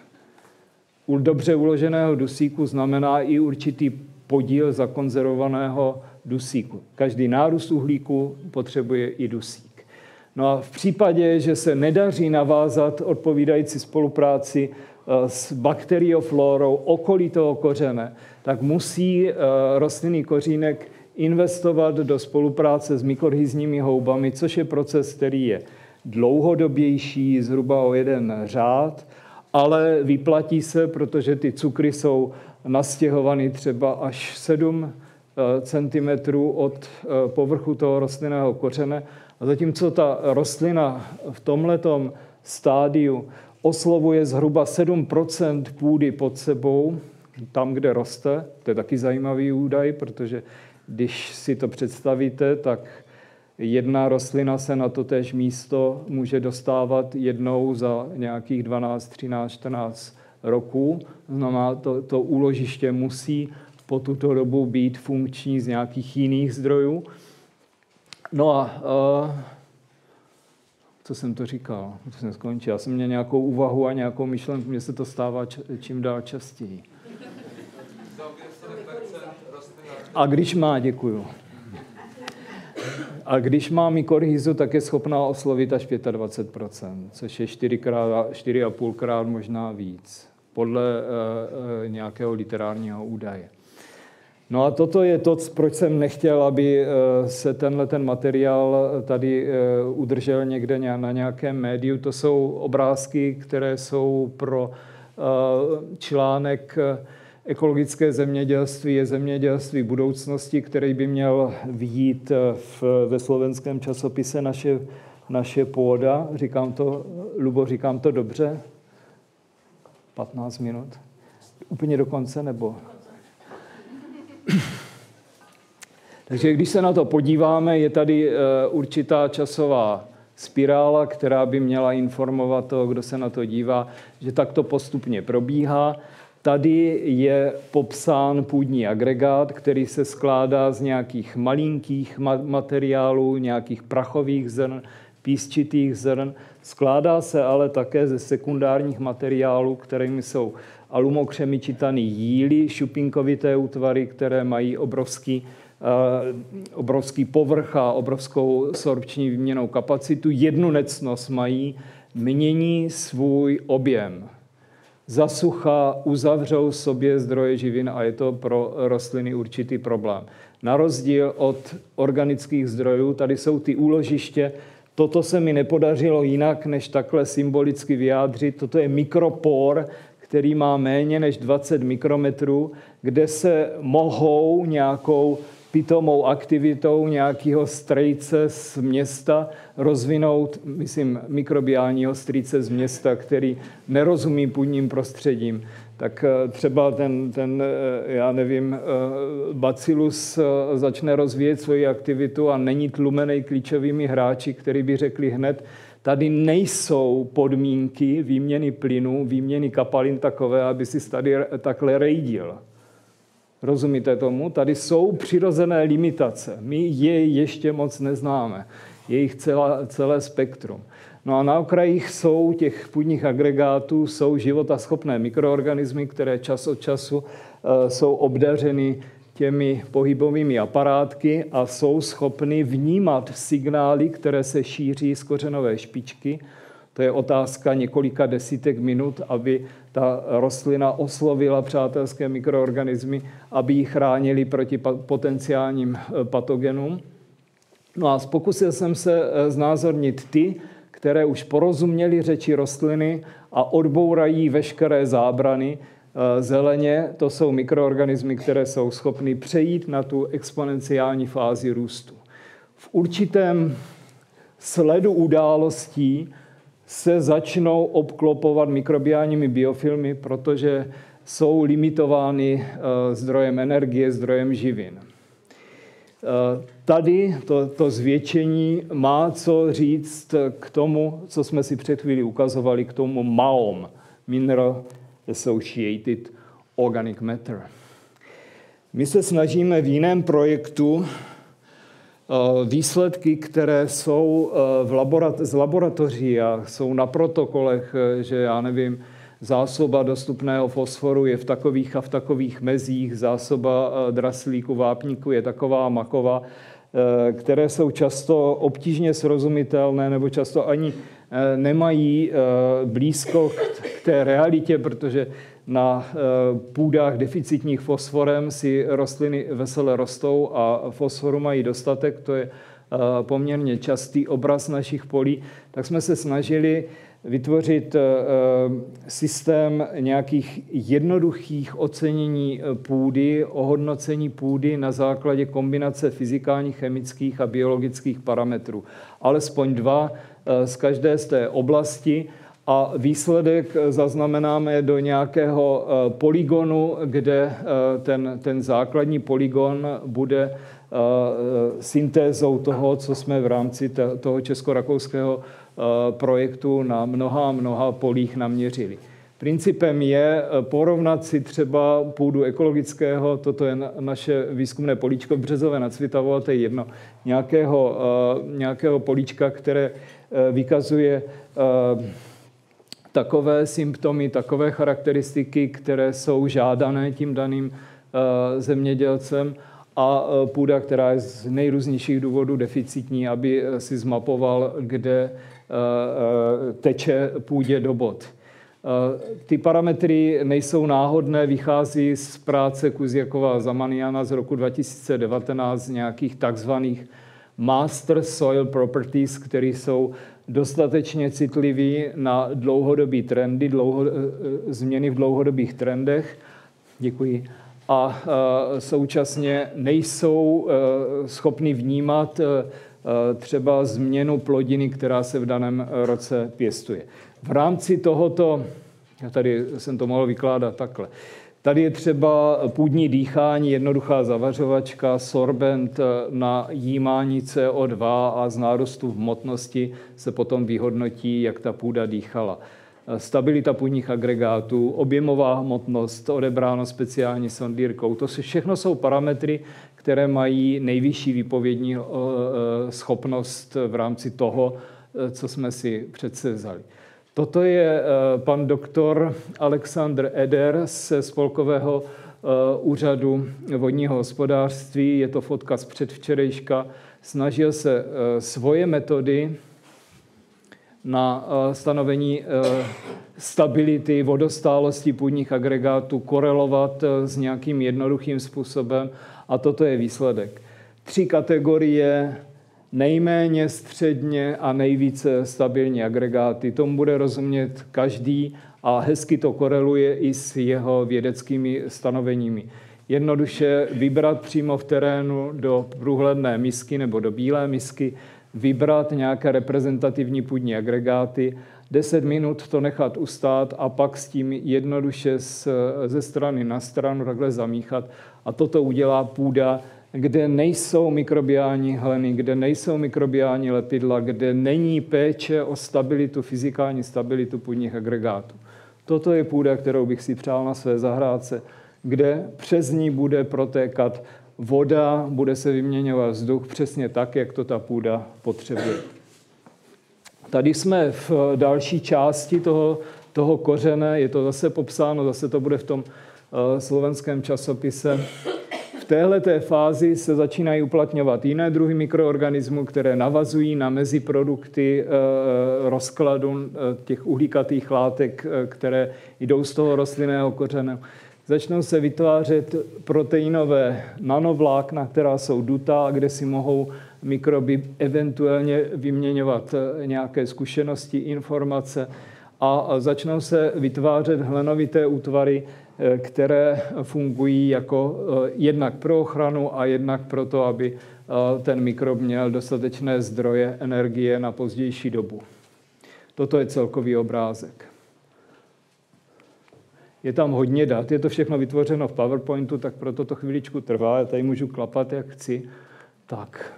u dobře uloženého dusíku znamená i určitý podíl zakonzervovaného dusíku. Každý nárůst uhlíku potřebuje i dusík. No a v případě, že se nedaří navázat odpovídající spolupráci s bakterioflórou okolí toho kořene, tak musí rostlinný kořínek investovat do spolupráce s mykorhizními houbami, což je proces, který je dlouhodobější, zhruba o jeden řád, ale vyplatí se, protože ty cukry jsou nastěhovány třeba až sedm centimetrů od povrchu toho rostlinného kořene. A zatímco ta rostlina v tomhletom stádiu oslovuje zhruba sedm procent půdy pod sebou, tam, kde roste, to je taky zajímavý údaj, protože když si to představíte, tak jedna rostlina se na to též místo může dostávat jednou za nějakých dvanáct, třináct, čtrnáct roků. Znamená, to, to úložiště musí po tuto dobu být funkční z nějakých jiných zdrojů. No a uh, co jsem to říkal? To jsem skončil. Já jsem měl nějakou úvahu a nějakou myšlenku, mně se to stává č- čím dál častěji. A když má, děkuju. A když má mykorhizu, tak je schopná oslovit až dvacet pět procent, což je čtyřikrát, čtyři a půlkrát možná víc. podle nějakého literárního údaje. No a toto je to, proč jsem nechtěl, aby se tenhle ten materiál tady udržel někde na nějakém médiu. To jsou obrázky, které jsou pro článek Ekologické zemědělství je zemědělství budoucnosti, který by měl vyjít v, ve slovenském časopise naše, naše půda. Říkám to, Lubo, říkám to dobře? patnáct minut? Úplně do konce, nebo? Takže když se na to podíváme, je tady určitá časová spirála, která by měla informovat toho, kdo se na to dívá, že tak to postupně probíhá. Tady je popsán půdní agregát, který se skládá z nějakých malinkých materiálů, nějakých prachových zrn, písčitých zrn. Skládá se ale také ze sekundárních materiálů, kterými jsou alumokřemičitaný jíly, šupinkovité útvary, které mají obrovský, obrovský povrch a obrovskou sorpční výměnnou kapacitu. Jednu nectnost mají, mění svůj objem. Za sucha uzavřou sobě zdroje živin a je to pro rostliny určitý problém. Na rozdíl od organických zdrojů, tady jsou ty úložiště. Toto se mi nepodařilo jinak, než takhle symbolicky vyjádřit. Toto je mikropor, který má méně než dvacet mikrometrů, kde se mohou nějakou pitomou aktivitou nějakého strejce z města rozvinout, myslím, mikrobiálního strýce z města, který nerozumí půdním prostředím. Tak třeba ten, ten, já nevím, bacillus začne rozvíjet svoji aktivitu a není tlumený klíčovými hráči, který by řekli hned, tady nejsou podmínky výměny plynů, výměny kapalin takové, aby si tady takhle rejdil. Rozumíte tomu? Tady jsou přirozené limitace. My je ještě moc neznáme. Je jich celá, celé spektrum. No a na okrajích jsou těch půdních agregátů jsou životaschopné mikroorganismy, které čas od času uh, jsou obdařeny těmi pohybovými aparátky a jsou schopny vnímat signály, které se šíří z kořenové špičky. To je otázka několika desítek minut, aby ta rostlina oslovila přátelské mikroorganismy, aby ji chránili proti potenciálním patogenům. No a pokusil jsem se znázornit ty, které už porozuměly řeči rostliny a odbourají veškeré zábrany zeleně. To jsou mikroorganismy, které jsou schopny přejít na tu exponenciální fázi růstu. V určitém sledu událostí se začnou obklopovat mikrobiálními biofilmy, protože jsou limitovány zdrojem energie, zdrojem živin. Tady to, to zvětšení má co říct k tomu, co jsme si před chvíli ukazovali, k tomu M A O M, Mineral Associated Organic Matter. My se snažíme v jiném projektu výsledky, které jsou v laborat- z laboratoří a jsou na protokolech, že já nevím, zásoba dostupného fosforu je v takových a v takových mezích, zásoba draslíku, vápníku je taková maková, které jsou často obtížně srozumitelné nebo často ani nemají blízko k té realitě, protože na půdách deficitních fosforem si rostliny vesele rostou a fosforu mají dostatek, to je poměrně častý obraz našich polí, tak jsme se snažili vytvořit systém nějakých jednoduchých ocenění půdy, ohodnocení půdy na základě kombinace fyzikálních, chemických a biologických parametrů. Alespoň dva z každé z té oblasti a výsledek zaznamenáme do nějakého polygonu, kde ten, ten základní polygon bude syntézou toho, co jsme v rámci toho česko-rakouského projektu na mnoha, mnoha polích naměřili. Principem je porovnat si třeba půdu ekologického, toto je naše výzkumné políčko v Březové nad Svitavou, to je jedno, nějakého, nějakého políčka, které vykazuje takové symptomy, takové charakteristiky, které jsou žádané tím daným zemědělcem, a půda, která je z nejrůznějších důvodů deficitní, aby si zmapoval, kde teče půdě do bod. Ty parametry nejsou náhodné, vychází z práce Kuziakova a Zamaniana z roku dva tisíce devatenáct z nějakých takzvaných master soil properties, které jsou dostatečně citliví na dlouhodobé trendy, dlouho, změny v dlouhodobých trendech. Děkuji. A současně nejsou schopni vnímat třeba změnu plodiny, která se v daném roce pěstuje. V rámci tohoto, tady jsem to mohl vykládat takhle, tady je třeba půdní dýchání, jednoduchá zavařovačka, sorbent na jímání C O dva a z nárůstu hmotnosti se potom vyhodnotí, jak ta půda dýchala. Stabilita půdních agregátů, objemová hmotnost, odebráno speciální sondýrkou. To všechno jsou parametry, které mají nejvyšší výpovědní schopnost v rámci toho, co jsme si předsevzali. Toto je pan doktor Alexander Eder ze Spolkového úřadu vodního hospodářství. Je to fotka z předvčerejška. Snažil se svoje metody na stanovení stability, vodostálosti půdních agregátů korelovat s nějakým jednoduchým způsobem a toto je výsledek. Tři kategorie, nejméně, středně a nejvíce stabilní agregáty. Tomu bude rozumět každý a hezky to koreluje i s jeho vědeckými stanoveními. Jednoduše vybrat přímo v terénu do průhledné misky nebo do bílé misky, vybrat nějaké reprezentativní půdní agregáty, deset minut to nechat ustát a pak s tím jednoduše ze strany na stranu takhle zamíchat. A toto udělá půda, kde nejsou mikrobiální hleny, kde nejsou mikrobiální lepidla, kde není péče o stabilitu, fyzikální stabilitu půdních agregátů. Toto je půda, kterou bych si přál na své zahrádce, kde přes ní bude protékat voda, bude se vyměňovat vzduch přesně tak, jak to ta půda potřebuje. Tady jsme v další části toho, toho kořene, je to zase popsáno, zase to bude v tom uh, slovenském časopise. V téhleté fázi se začínají uplatňovat jiné druhy mikroorganismů, které navazují na meziprodukty uh, rozkladu uh, těch uhlíkatých látek, uh, které jdou z toho rostlinného kořene. Začnou se vytvářet proteinové nanovlákna, která jsou dutá, kde si mohou mikroby eventuálně vyměňovat nějaké zkušenosti, informace a začnou se vytvářet hlenovité útvary, které fungují jako jednak pro ochranu a jednak pro to, aby ten mikrob měl dostatečné zdroje energie na pozdější dobu. Toto je celkový obrázek. Je tam hodně dat, je to všechno vytvořeno v PowerPointu, tak proto to chviličku trvá. Já tady můžu klapat, jak chci. Tak.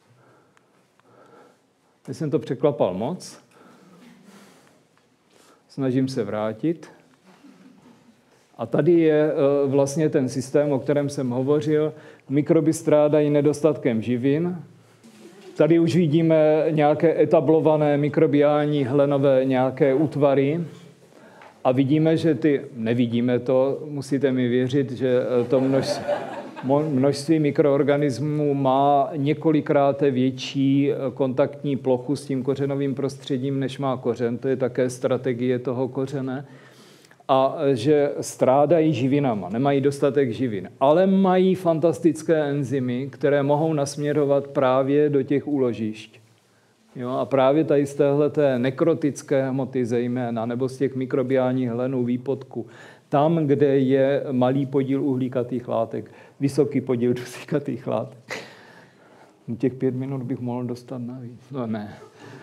Teď jsem to překlapal moc. Snažím se vrátit. A tady je vlastně ten systém, o kterém jsem hovořil. Mikroby strádají nedostatkem živin. Tady už vidíme nějaké etablované mikrobiální hlenové nějaké útvary. A vidíme, že ty, nevidíme to, musíte mi věřit, že to množství, množství mikroorganismů má několikrát větší kontaktní plochu s tím kořenovým prostředím, než má kořen. To je také strategie toho kořene. A že strádají živinama, nemají dostatek živin, ale mají fantastické enzymy, které mohou nasměrovat právě do těch úložišť. Jo, a právě tady z téhleté nekrotické hmoty zejména, nebo z těch mikrobiálních hlenů výpodku, tam, kde je malý podíl uhlíkatých látek, vysoký podíl dusíkatých látek. Těch pět minut bych mohl dostat navíc. No ne.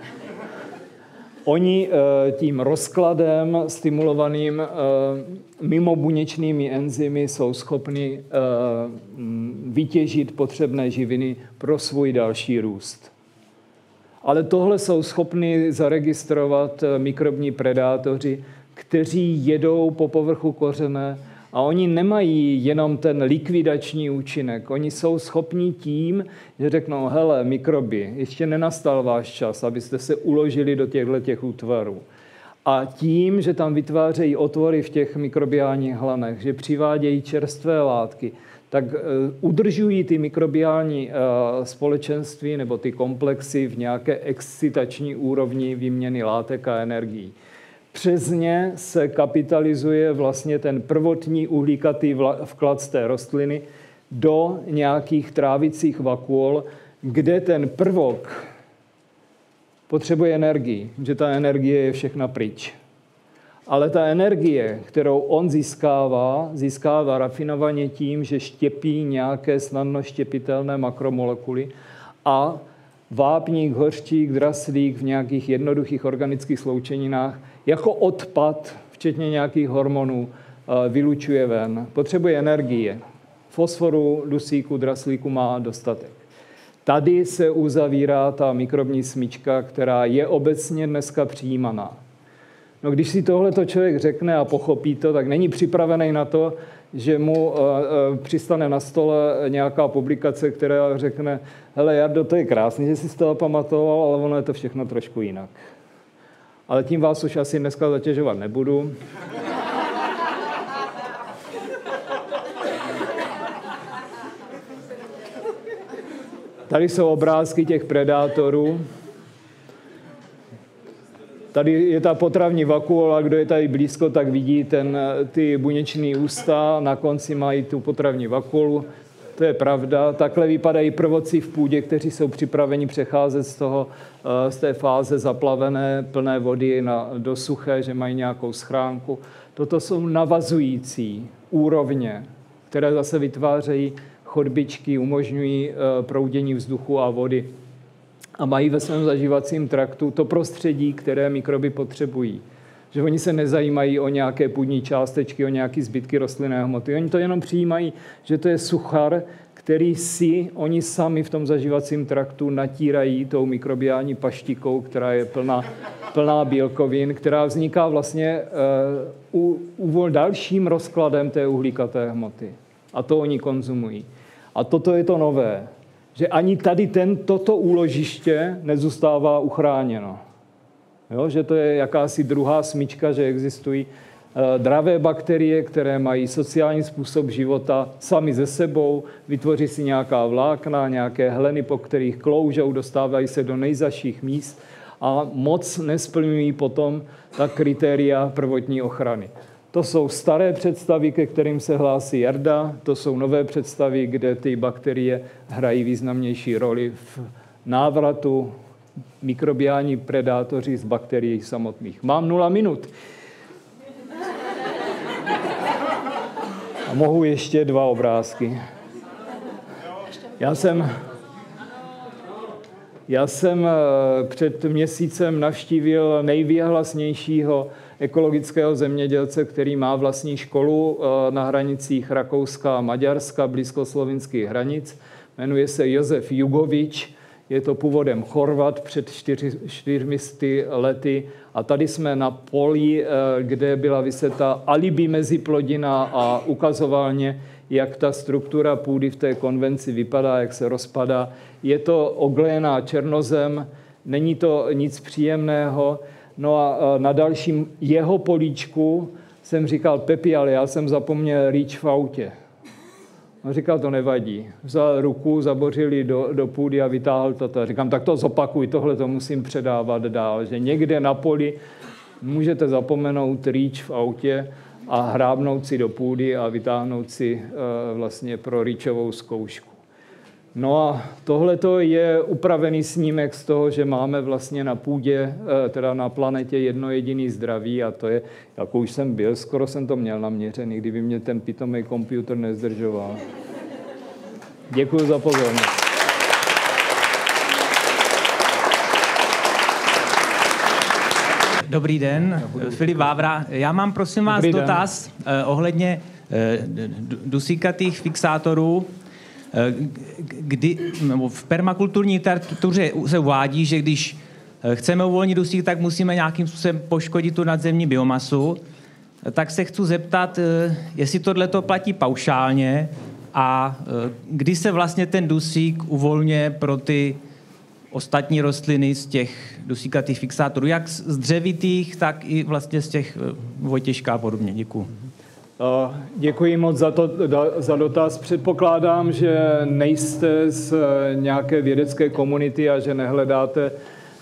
Oni tím rozkladem stimulovaným mimobuněčnými enzymy jsou schopni vytěžit potřebné živiny pro svůj další růst. Ale tohle jsou schopni zaregistrovat mikrobní predátoři, kteří jedou po povrchu kořene a oni nemají jenom ten likvidační účinek. Oni jsou schopni tím, že řeknou, hele, mikroby, ještě nenastal váš čas, abyste se uložili do těchto těch útvarů. A tím, že tam vytvářejí otvory v těch mikrobiálních hlanech, že přivádějí čerstvé látky, tak udržují ty mikrobiální společenství nebo ty komplexy v nějaké excitační úrovni výměny látek a energií. Přes ně se kapitalizuje vlastně ten prvotní uhlíkatý vklad z té rostliny do nějakých trávicích vakuol, kde ten prvok potřebuje energii, že ta energie je všechna pryč. Ale ta energie, kterou on získává, získává rafinovaně tím, že štěpí nějaké snadno štěpitelné makromolekuly a vápník, hořčík, draslík v nějakých jednoduchých organických sloučeninách jako odpad, včetně nějakých hormonů, vylučuje ven. Potřebuje energie. Fosforu, dusíku, draslíku má dostatek. Tady se uzavírá ta mikrobní smyčka, která je obecně dneska přijímaná. No, když si tohleto člověk řekne a pochopí to, tak není připravený na to, že mu uh, uh, přistane na stole nějaká publikace, která řekne, hele Jardo, to je krásný, že jsi z toho pamatoval, ale ono je to všechno trošku jinak. Ale tím vás už asi dneska zatěžovat nebudu. Tady jsou obrázky těch predátorů. Tady je ta potravní vakuola, kdo je tady blízko, tak vidí ten, ty buněčné ústa, na konci mají tu potravní vakuolu. To je pravda. Takhle vypadají prvoci v půdě, kteří jsou připraveni přecházet z, toho, z té fáze zaplavené, plné vody na, do suché, že mají nějakou schránku. Toto jsou navazující úrovně, které zase vytvářejí chodbičky, umožňují proudění vzduchu a vody a mají ve svém zažívacím traktu to prostředí, které mikroby potřebují. Že oni se nezajímají o nějaké půdní částečky, o nějaké zbytky rostlinné hmoty. Oni to jenom přijímají, že to je suchar, který si oni sami v tom zažívacím traktu natírají tou mikrobiální paštikou, která je plná, plná bílkovin, která vzniká vlastně uh, u, u dalším rozkladem té uhlíkaté hmoty. A to oni konzumují. A toto je to nové, že ani tady ten, toto úložiště nezůstává uchráněno. Jo, že to je jakási druhá smyčka, že existují uh, dravé bakterie, které mají sociální způsob života sami ze sebou, vytvoří si nějaká vlákna, nějaké hleny, po kterých kloužou, dostávají se do nejzaších míst a moc nesplňují potom ta kritéria prvotní ochrany. To jsou staré představy, ke kterým se hlásí Jarda, to jsou nové představy, kde ty bakterie hrají významnější roli v návratu mikrobiální predátoři z bakterií samotných. Mám nula minut. A mohu ještě dva obrázky. Já jsem, já jsem před měsícem navštívil nejvýhlasnějšího ekologického zemědělce, který má vlastní školu na hranicích Rakouska a Maďarska, blízko slovinských hranic. Jmenuje se Josef Jugovič, je to původem Chorvat před čtyři, čtyřmi lety. A tady jsme na poli, kde byla vyseta alibi meziplodina a ukazoválně, jak ta struktura půdy v té konvenci vypadá, jak se rozpadá. Je to oglejená černozem, není to nic příjemného. No a na dalším jeho políčku jsem říkal, Pepi, ale já jsem zapomněl rýč v autě. On říkal, to nevadí. Vzal ruku, zabořili do, do půdy a vytáhl toto. Říkám, tak to zopakuj, tohle to musím předávat dál. Že někde na poli můžete zapomenout rýč v autě a hrábnout si do půdy a vytáhnout si e, vlastně pro rýčovou zkoušku. No a tohleto je upravený snímek z toho, že máme vlastně na půdě, teda na planetě jedno jediný zdraví a to je, jako už jsem byl, skoro jsem to měl naměřený, kdyby mě ten pitomý počítač nezdržoval. Děkuji za pozornost. Dobrý den, Filip Vávra. Já mám prosím vás Dobrý dotaz eh, ohledně eh, dusíkatých fixátorů. Kdy, v permakulturní literatuře se uvádí, že když chceme uvolnit dusík, tak musíme nějakým způsobem poškodit tu nadzemní biomasu. Tak se chci zeptat, jestli tohleto platí paušálně a kdy se vlastně ten dusík uvolňuje pro ty ostatní rostliny z těch dusíkatých fixátorů, jak z dřevitých, tak i vlastně z těch Vojtěžka a podobně. Děkuji. Děkuji moc za, to, za dotaz. Předpokládám, že nejste z nějaké vědecké komunity a že nehledáte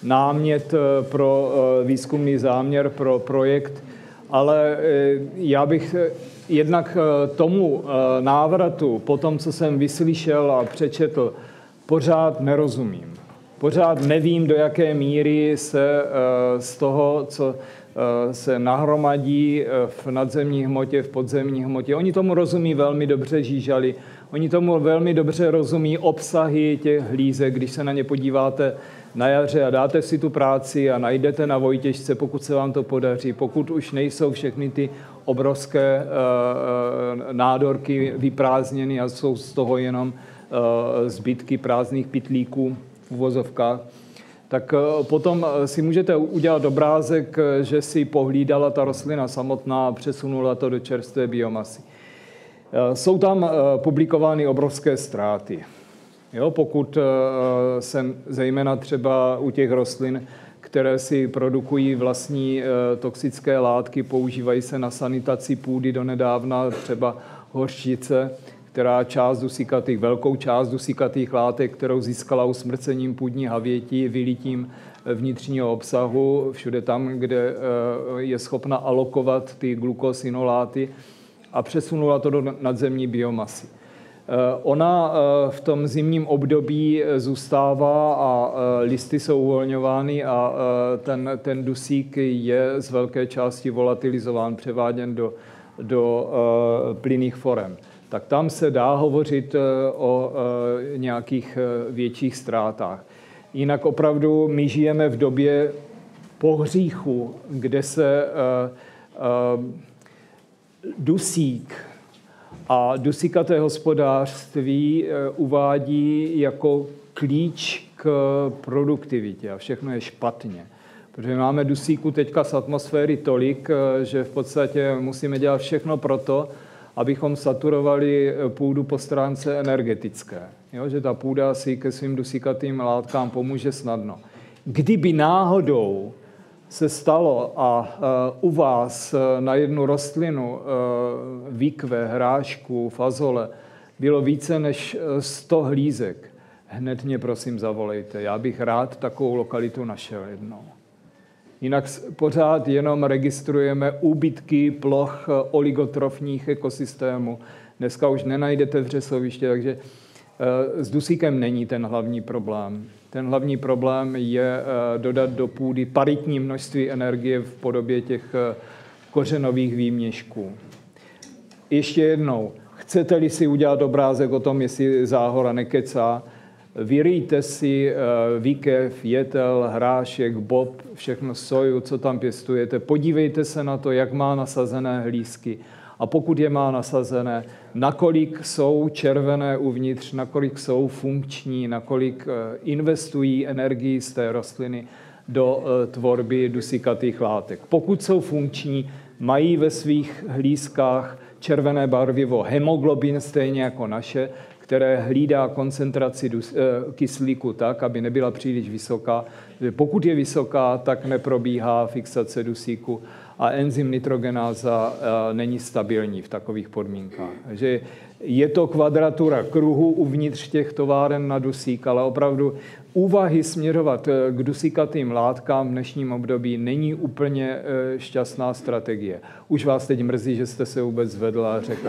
námět pro výzkumný záměr, pro projekt, ale já bych jednak tomu návratu, po tom, co jsem vyslyšel a přečetl, pořád nerozumím. Pořád nevím, do jaké míry se z toho, co se nahromadí v nadzemní hmotě, v podzemní hmotě. Oni tomu rozumí velmi dobře, žížali. Oni tomu velmi dobře rozumí obsahy těch hlízek, když se na ně podíváte na jaře a dáte si tu práci a najdete na Vojtěžce, pokud se vám to podaří, pokud už nejsou všechny ty obrovské uh, nádorky vyprázdněny a jsou z toho jenom uh, zbytky prázdných pytlíků v uvozovkách, tak potom si můžete udělat obrázek, že si pohlídala ta rostlina samotná a přesunula to do čerstvé biomasy. Jsou tam publikovány obrovské ztráty. Jo, pokud jsem zejména třeba u těch rostlin, které si produkují vlastní toxické látky, používají se na sanitaci půdy donedávna, třeba hořčice, která část dusíkatých, velkou část dusíkatých látek, kterou získala usmrcením půdní havěti, vylitím vnitřního obsahu, všude tam, kde je schopna alokovat ty glukosinoláty, a přesunula to do nadzemní biomasy. Ona v tom zimním období zůstává a listy jsou uvolňovány a ten, ten dusík je z velké části volatilizován, převáděn do, do plynných forem. Tak tam se dá hovořit o nějakých větších ztrátách. Jinak opravdu my žijeme v době pohříchu, kde se dusík a dusíkaté hospodářství uvádí jako klíč k produktivitě a všechno je špatně. Protože máme dusíku teďka z atmosféry tolik, že v podstatě musíme dělat všechno proto, abychom saturovali půdu po stránce energetické. Jo, že ta půda si ke svým dusíkatým látkám pomůže snadno. Kdyby náhodou se stalo a u vás na jednu rostlinu výkve, hrášku, fazole bylo více než sto hlízek, hned mě prosím zavolejte. Já bych rád takovou lokalitu našel jednou. Jinak pořád jenom registrujeme úbytky ploch oligotrofních ekosystémů. Dneska už nenajdete vřesoviště, takže s dusíkem není ten hlavní problém. Ten hlavní problém je dodat do půdy paritní množství energie v podobě těch kořenových výměšků. Ještě jednou, chcete-li si udělat obrázek o tom, jestli záhora nekecá, vyrijte si výkev, jetel, hrášek, bob, všechno soju, co tam pěstujete. Podívejte se na to, jak má nasazené hlízky. A pokud je má nasazené, nakolik jsou červené uvnitř, nakolik jsou funkční, nakolik investují energii z té rostliny do tvorby dusíkatých látek. Pokud jsou funkční, mají ve svých hlízkách červené barvivo hemoglobin, stejně jako naše, které hlídá koncentraci kyslíku tak, aby nebyla příliš vysoká. Pokud je vysoká, tak neprobíhá fixace dusíku a enzym nitrogenáza není stabilní v takových podmínkách. Takže je to kvadratura kruhu uvnitř těch továren na dusík, ale opravdu úvahy směrovat k dusíkatým látkám v dnešním období není úplně šťastná strategie. Už vás teď mrzí, že jste se vůbec zvedla a řekla.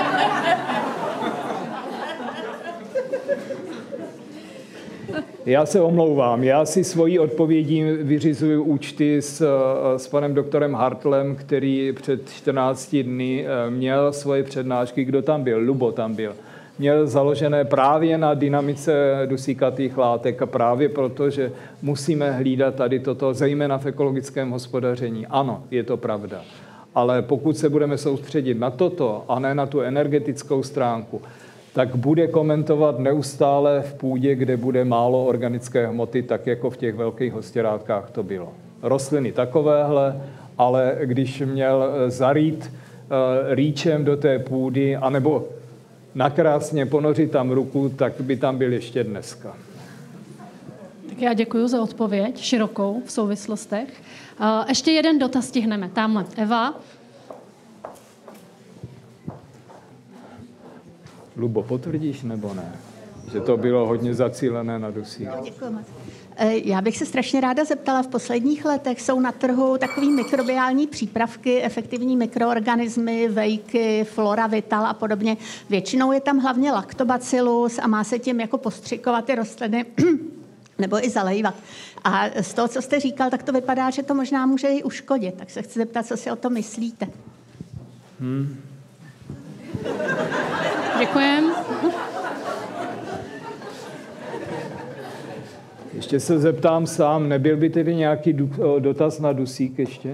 Já se omlouvám. Já si svojí odpovědí vyřizuju účty s, s panem doktorem Hartlem, který před čtrnácti dny měl svoje přednášky. Kdo tam byl? Lubo tam byl. Měl založené právě na dynamice dusíkatých látek a právě proto, že musíme hlídat tady toto, zejména v ekologickém hospodaření. Ano, je to pravda. Ale pokud se budeme soustředit na toto a ne na tu energetickou stránku, tak bude komentovat neustále v půdě, kde bude málo organické hmoty, tak jako v těch velkých hostěrátkách to bylo. Rostliny takovéhle, ale když měl zarít uh, rýčem do té půdy, anebo nakrásně ponořit tam ruku, tak by tam byl ještě dneska. Tak já děkuji za odpověď, širokou v souvislostech. Uh, ještě jeden dotaz stihneme. Tamhle Eva. Lubo, potvrdíš nebo ne? že to bylo hodně zacílené na dusík. Děkuji moc. Já bych se strašně ráda zeptala, v posledních letech jsou na trhu takový mikrobiální přípravky, efektivní mikroorganismy, vejky, flora, vital a podobně. Většinou je tam hlavně lactobacillus a má se tím jako postřikovat ty rostliny nebo i zalejvat. A z toho, co jste říkal, tak to vypadá, že to možná může i uškodit. Tak se chci zeptat, co si o tom myslíte. Hmm. Děkujem. Ještě se zeptám sám, nebyl by tedy nějaký dotaz na dusík ještě?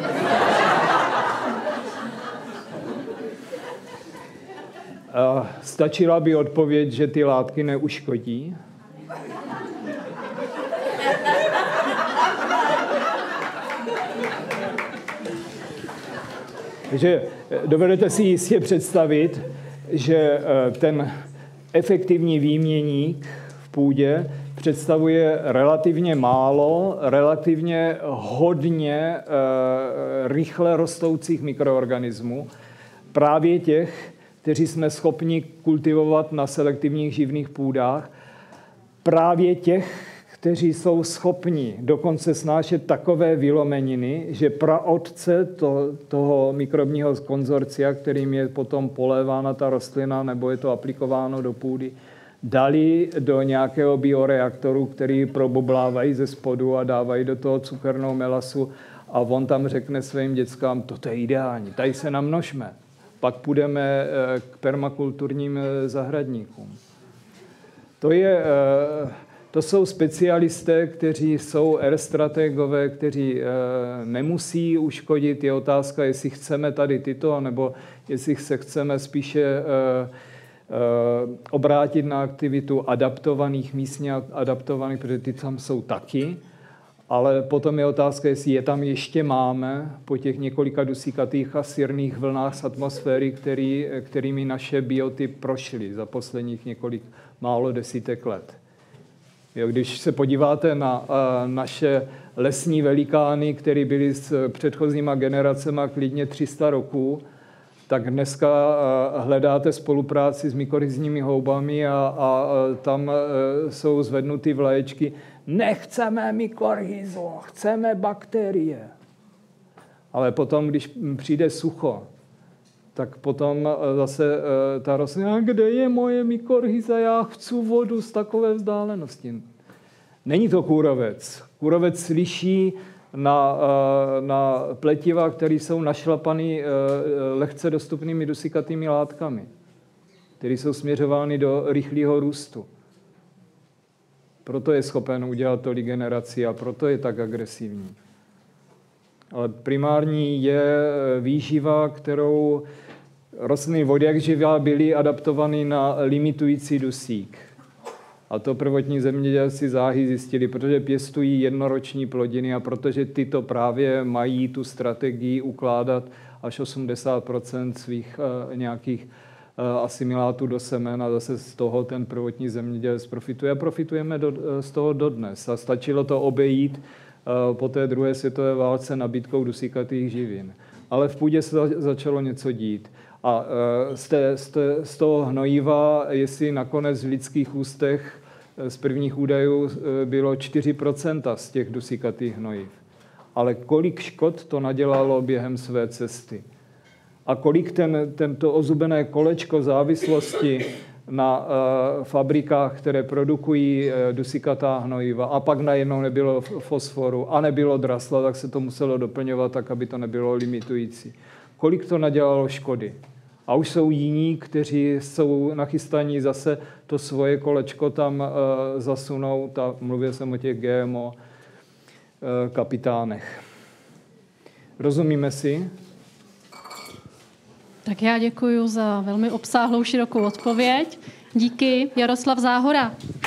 Stačila by odpověď, že ty látky neuškodí? Takže dovedete si jistě představit, že ten efektivní výměník v půdě představuje relativně málo, relativně hodně e, rychle rostoucích mikroorganismů, právě těch, kteří jsme schopni kultivovat na selektivních živných půdách, právě těch, kteří jsou schopni dokonce snášet takové vylomeniny, že praotce to, toho mikrobního konzorcia, kterým je potom polévána ta rostlina nebo je to aplikováno do půdy, dali do nějakého bioreaktoru, který proboblávají ze spodu a dávají do toho cukernou melasu a on tam řekne svým dětskám, toto je ideální, tady se namnožme. Pak půjdeme k permakulturním zahradníkům. To, je, to jsou specialisté, kteří jsou R-strategové, kteří nemusí uškodit. Je otázka, jestli chceme tady tyto, nebo jestli se chceme spíše obrátit na aktivitu adaptovaných, místně adaptovaných, protože ty tam jsou taky, ale potom je otázka, jestli je tam ještě máme po těch několika dusíkatých a sirných vlnách z atmosféry, který, kterými naše bioty prošly za posledních několik málo desítek let. Jo, když se podíváte na uh, naše lesní velikány, které byly s předchozíma generacema klidně tři sta roků, tak dneska hledáte spolupráci s mykorhizními houbami a, a tam jsou zvednuty vlaječky. Nechceme mykorhizu, chceme bakterie. Ale potom, když přijde sucho, tak potom zase ta rostlina, kde je moje mykorhiza, já chci vodu z takové vzdálenosti. Není to kůrovec. Kůrovec slyší na, na pletiva, které jsou našlapané lehce dostupnými dusíkatými látkami, které jsou směřovány do rychlého růstu. Proto je schopen udělat tolik generací a proto je tak agresivní. Ale primární je výživa, kterou rostliny od jak živá byly adaptovány na limitující dusík. A to prvotní zemědělci záhy zjistili, protože pěstují jednoroční plodiny a protože tyto právě mají tu strategii ukládat až osmdesát procent svých uh, nějakých uh, asimilátů do semen a zase z toho ten prvotní zemědělec profituje. A profitujeme do, z toho dodnes. A stačilo to obejít uh, po té druhé světové válce nabídkou dusíkatých živin. Ale v půdě se začalo něco dít. A uh, z, té, z, té, z toho hnojiva, jestli nakonec v lidských ústech z prvních údajů bylo čtyři procenta z těch dusíkatých hnojiv. Ale kolik škod to nadělalo během své cesty. A kolik ten, tento ozubené kolečko závislosti na uh, fabrikách, které produkují uh, dusíkatá hnojiva, a pak najednou nebylo fosforu a nebylo drasla, tak se to muselo doplňovat tak, aby to nebylo limitující. Kolik to nadělalo škody. A už jsou jiní, kteří jsou nachystaní zase to svoje kolečko tam uh, zasunout a mluvil jsem o těch G M O uh, kapitánech. Rozumíme si? Tak já děkuji za velmi obsáhlou, širokou odpověď. Díky, Jaroslav Záhora.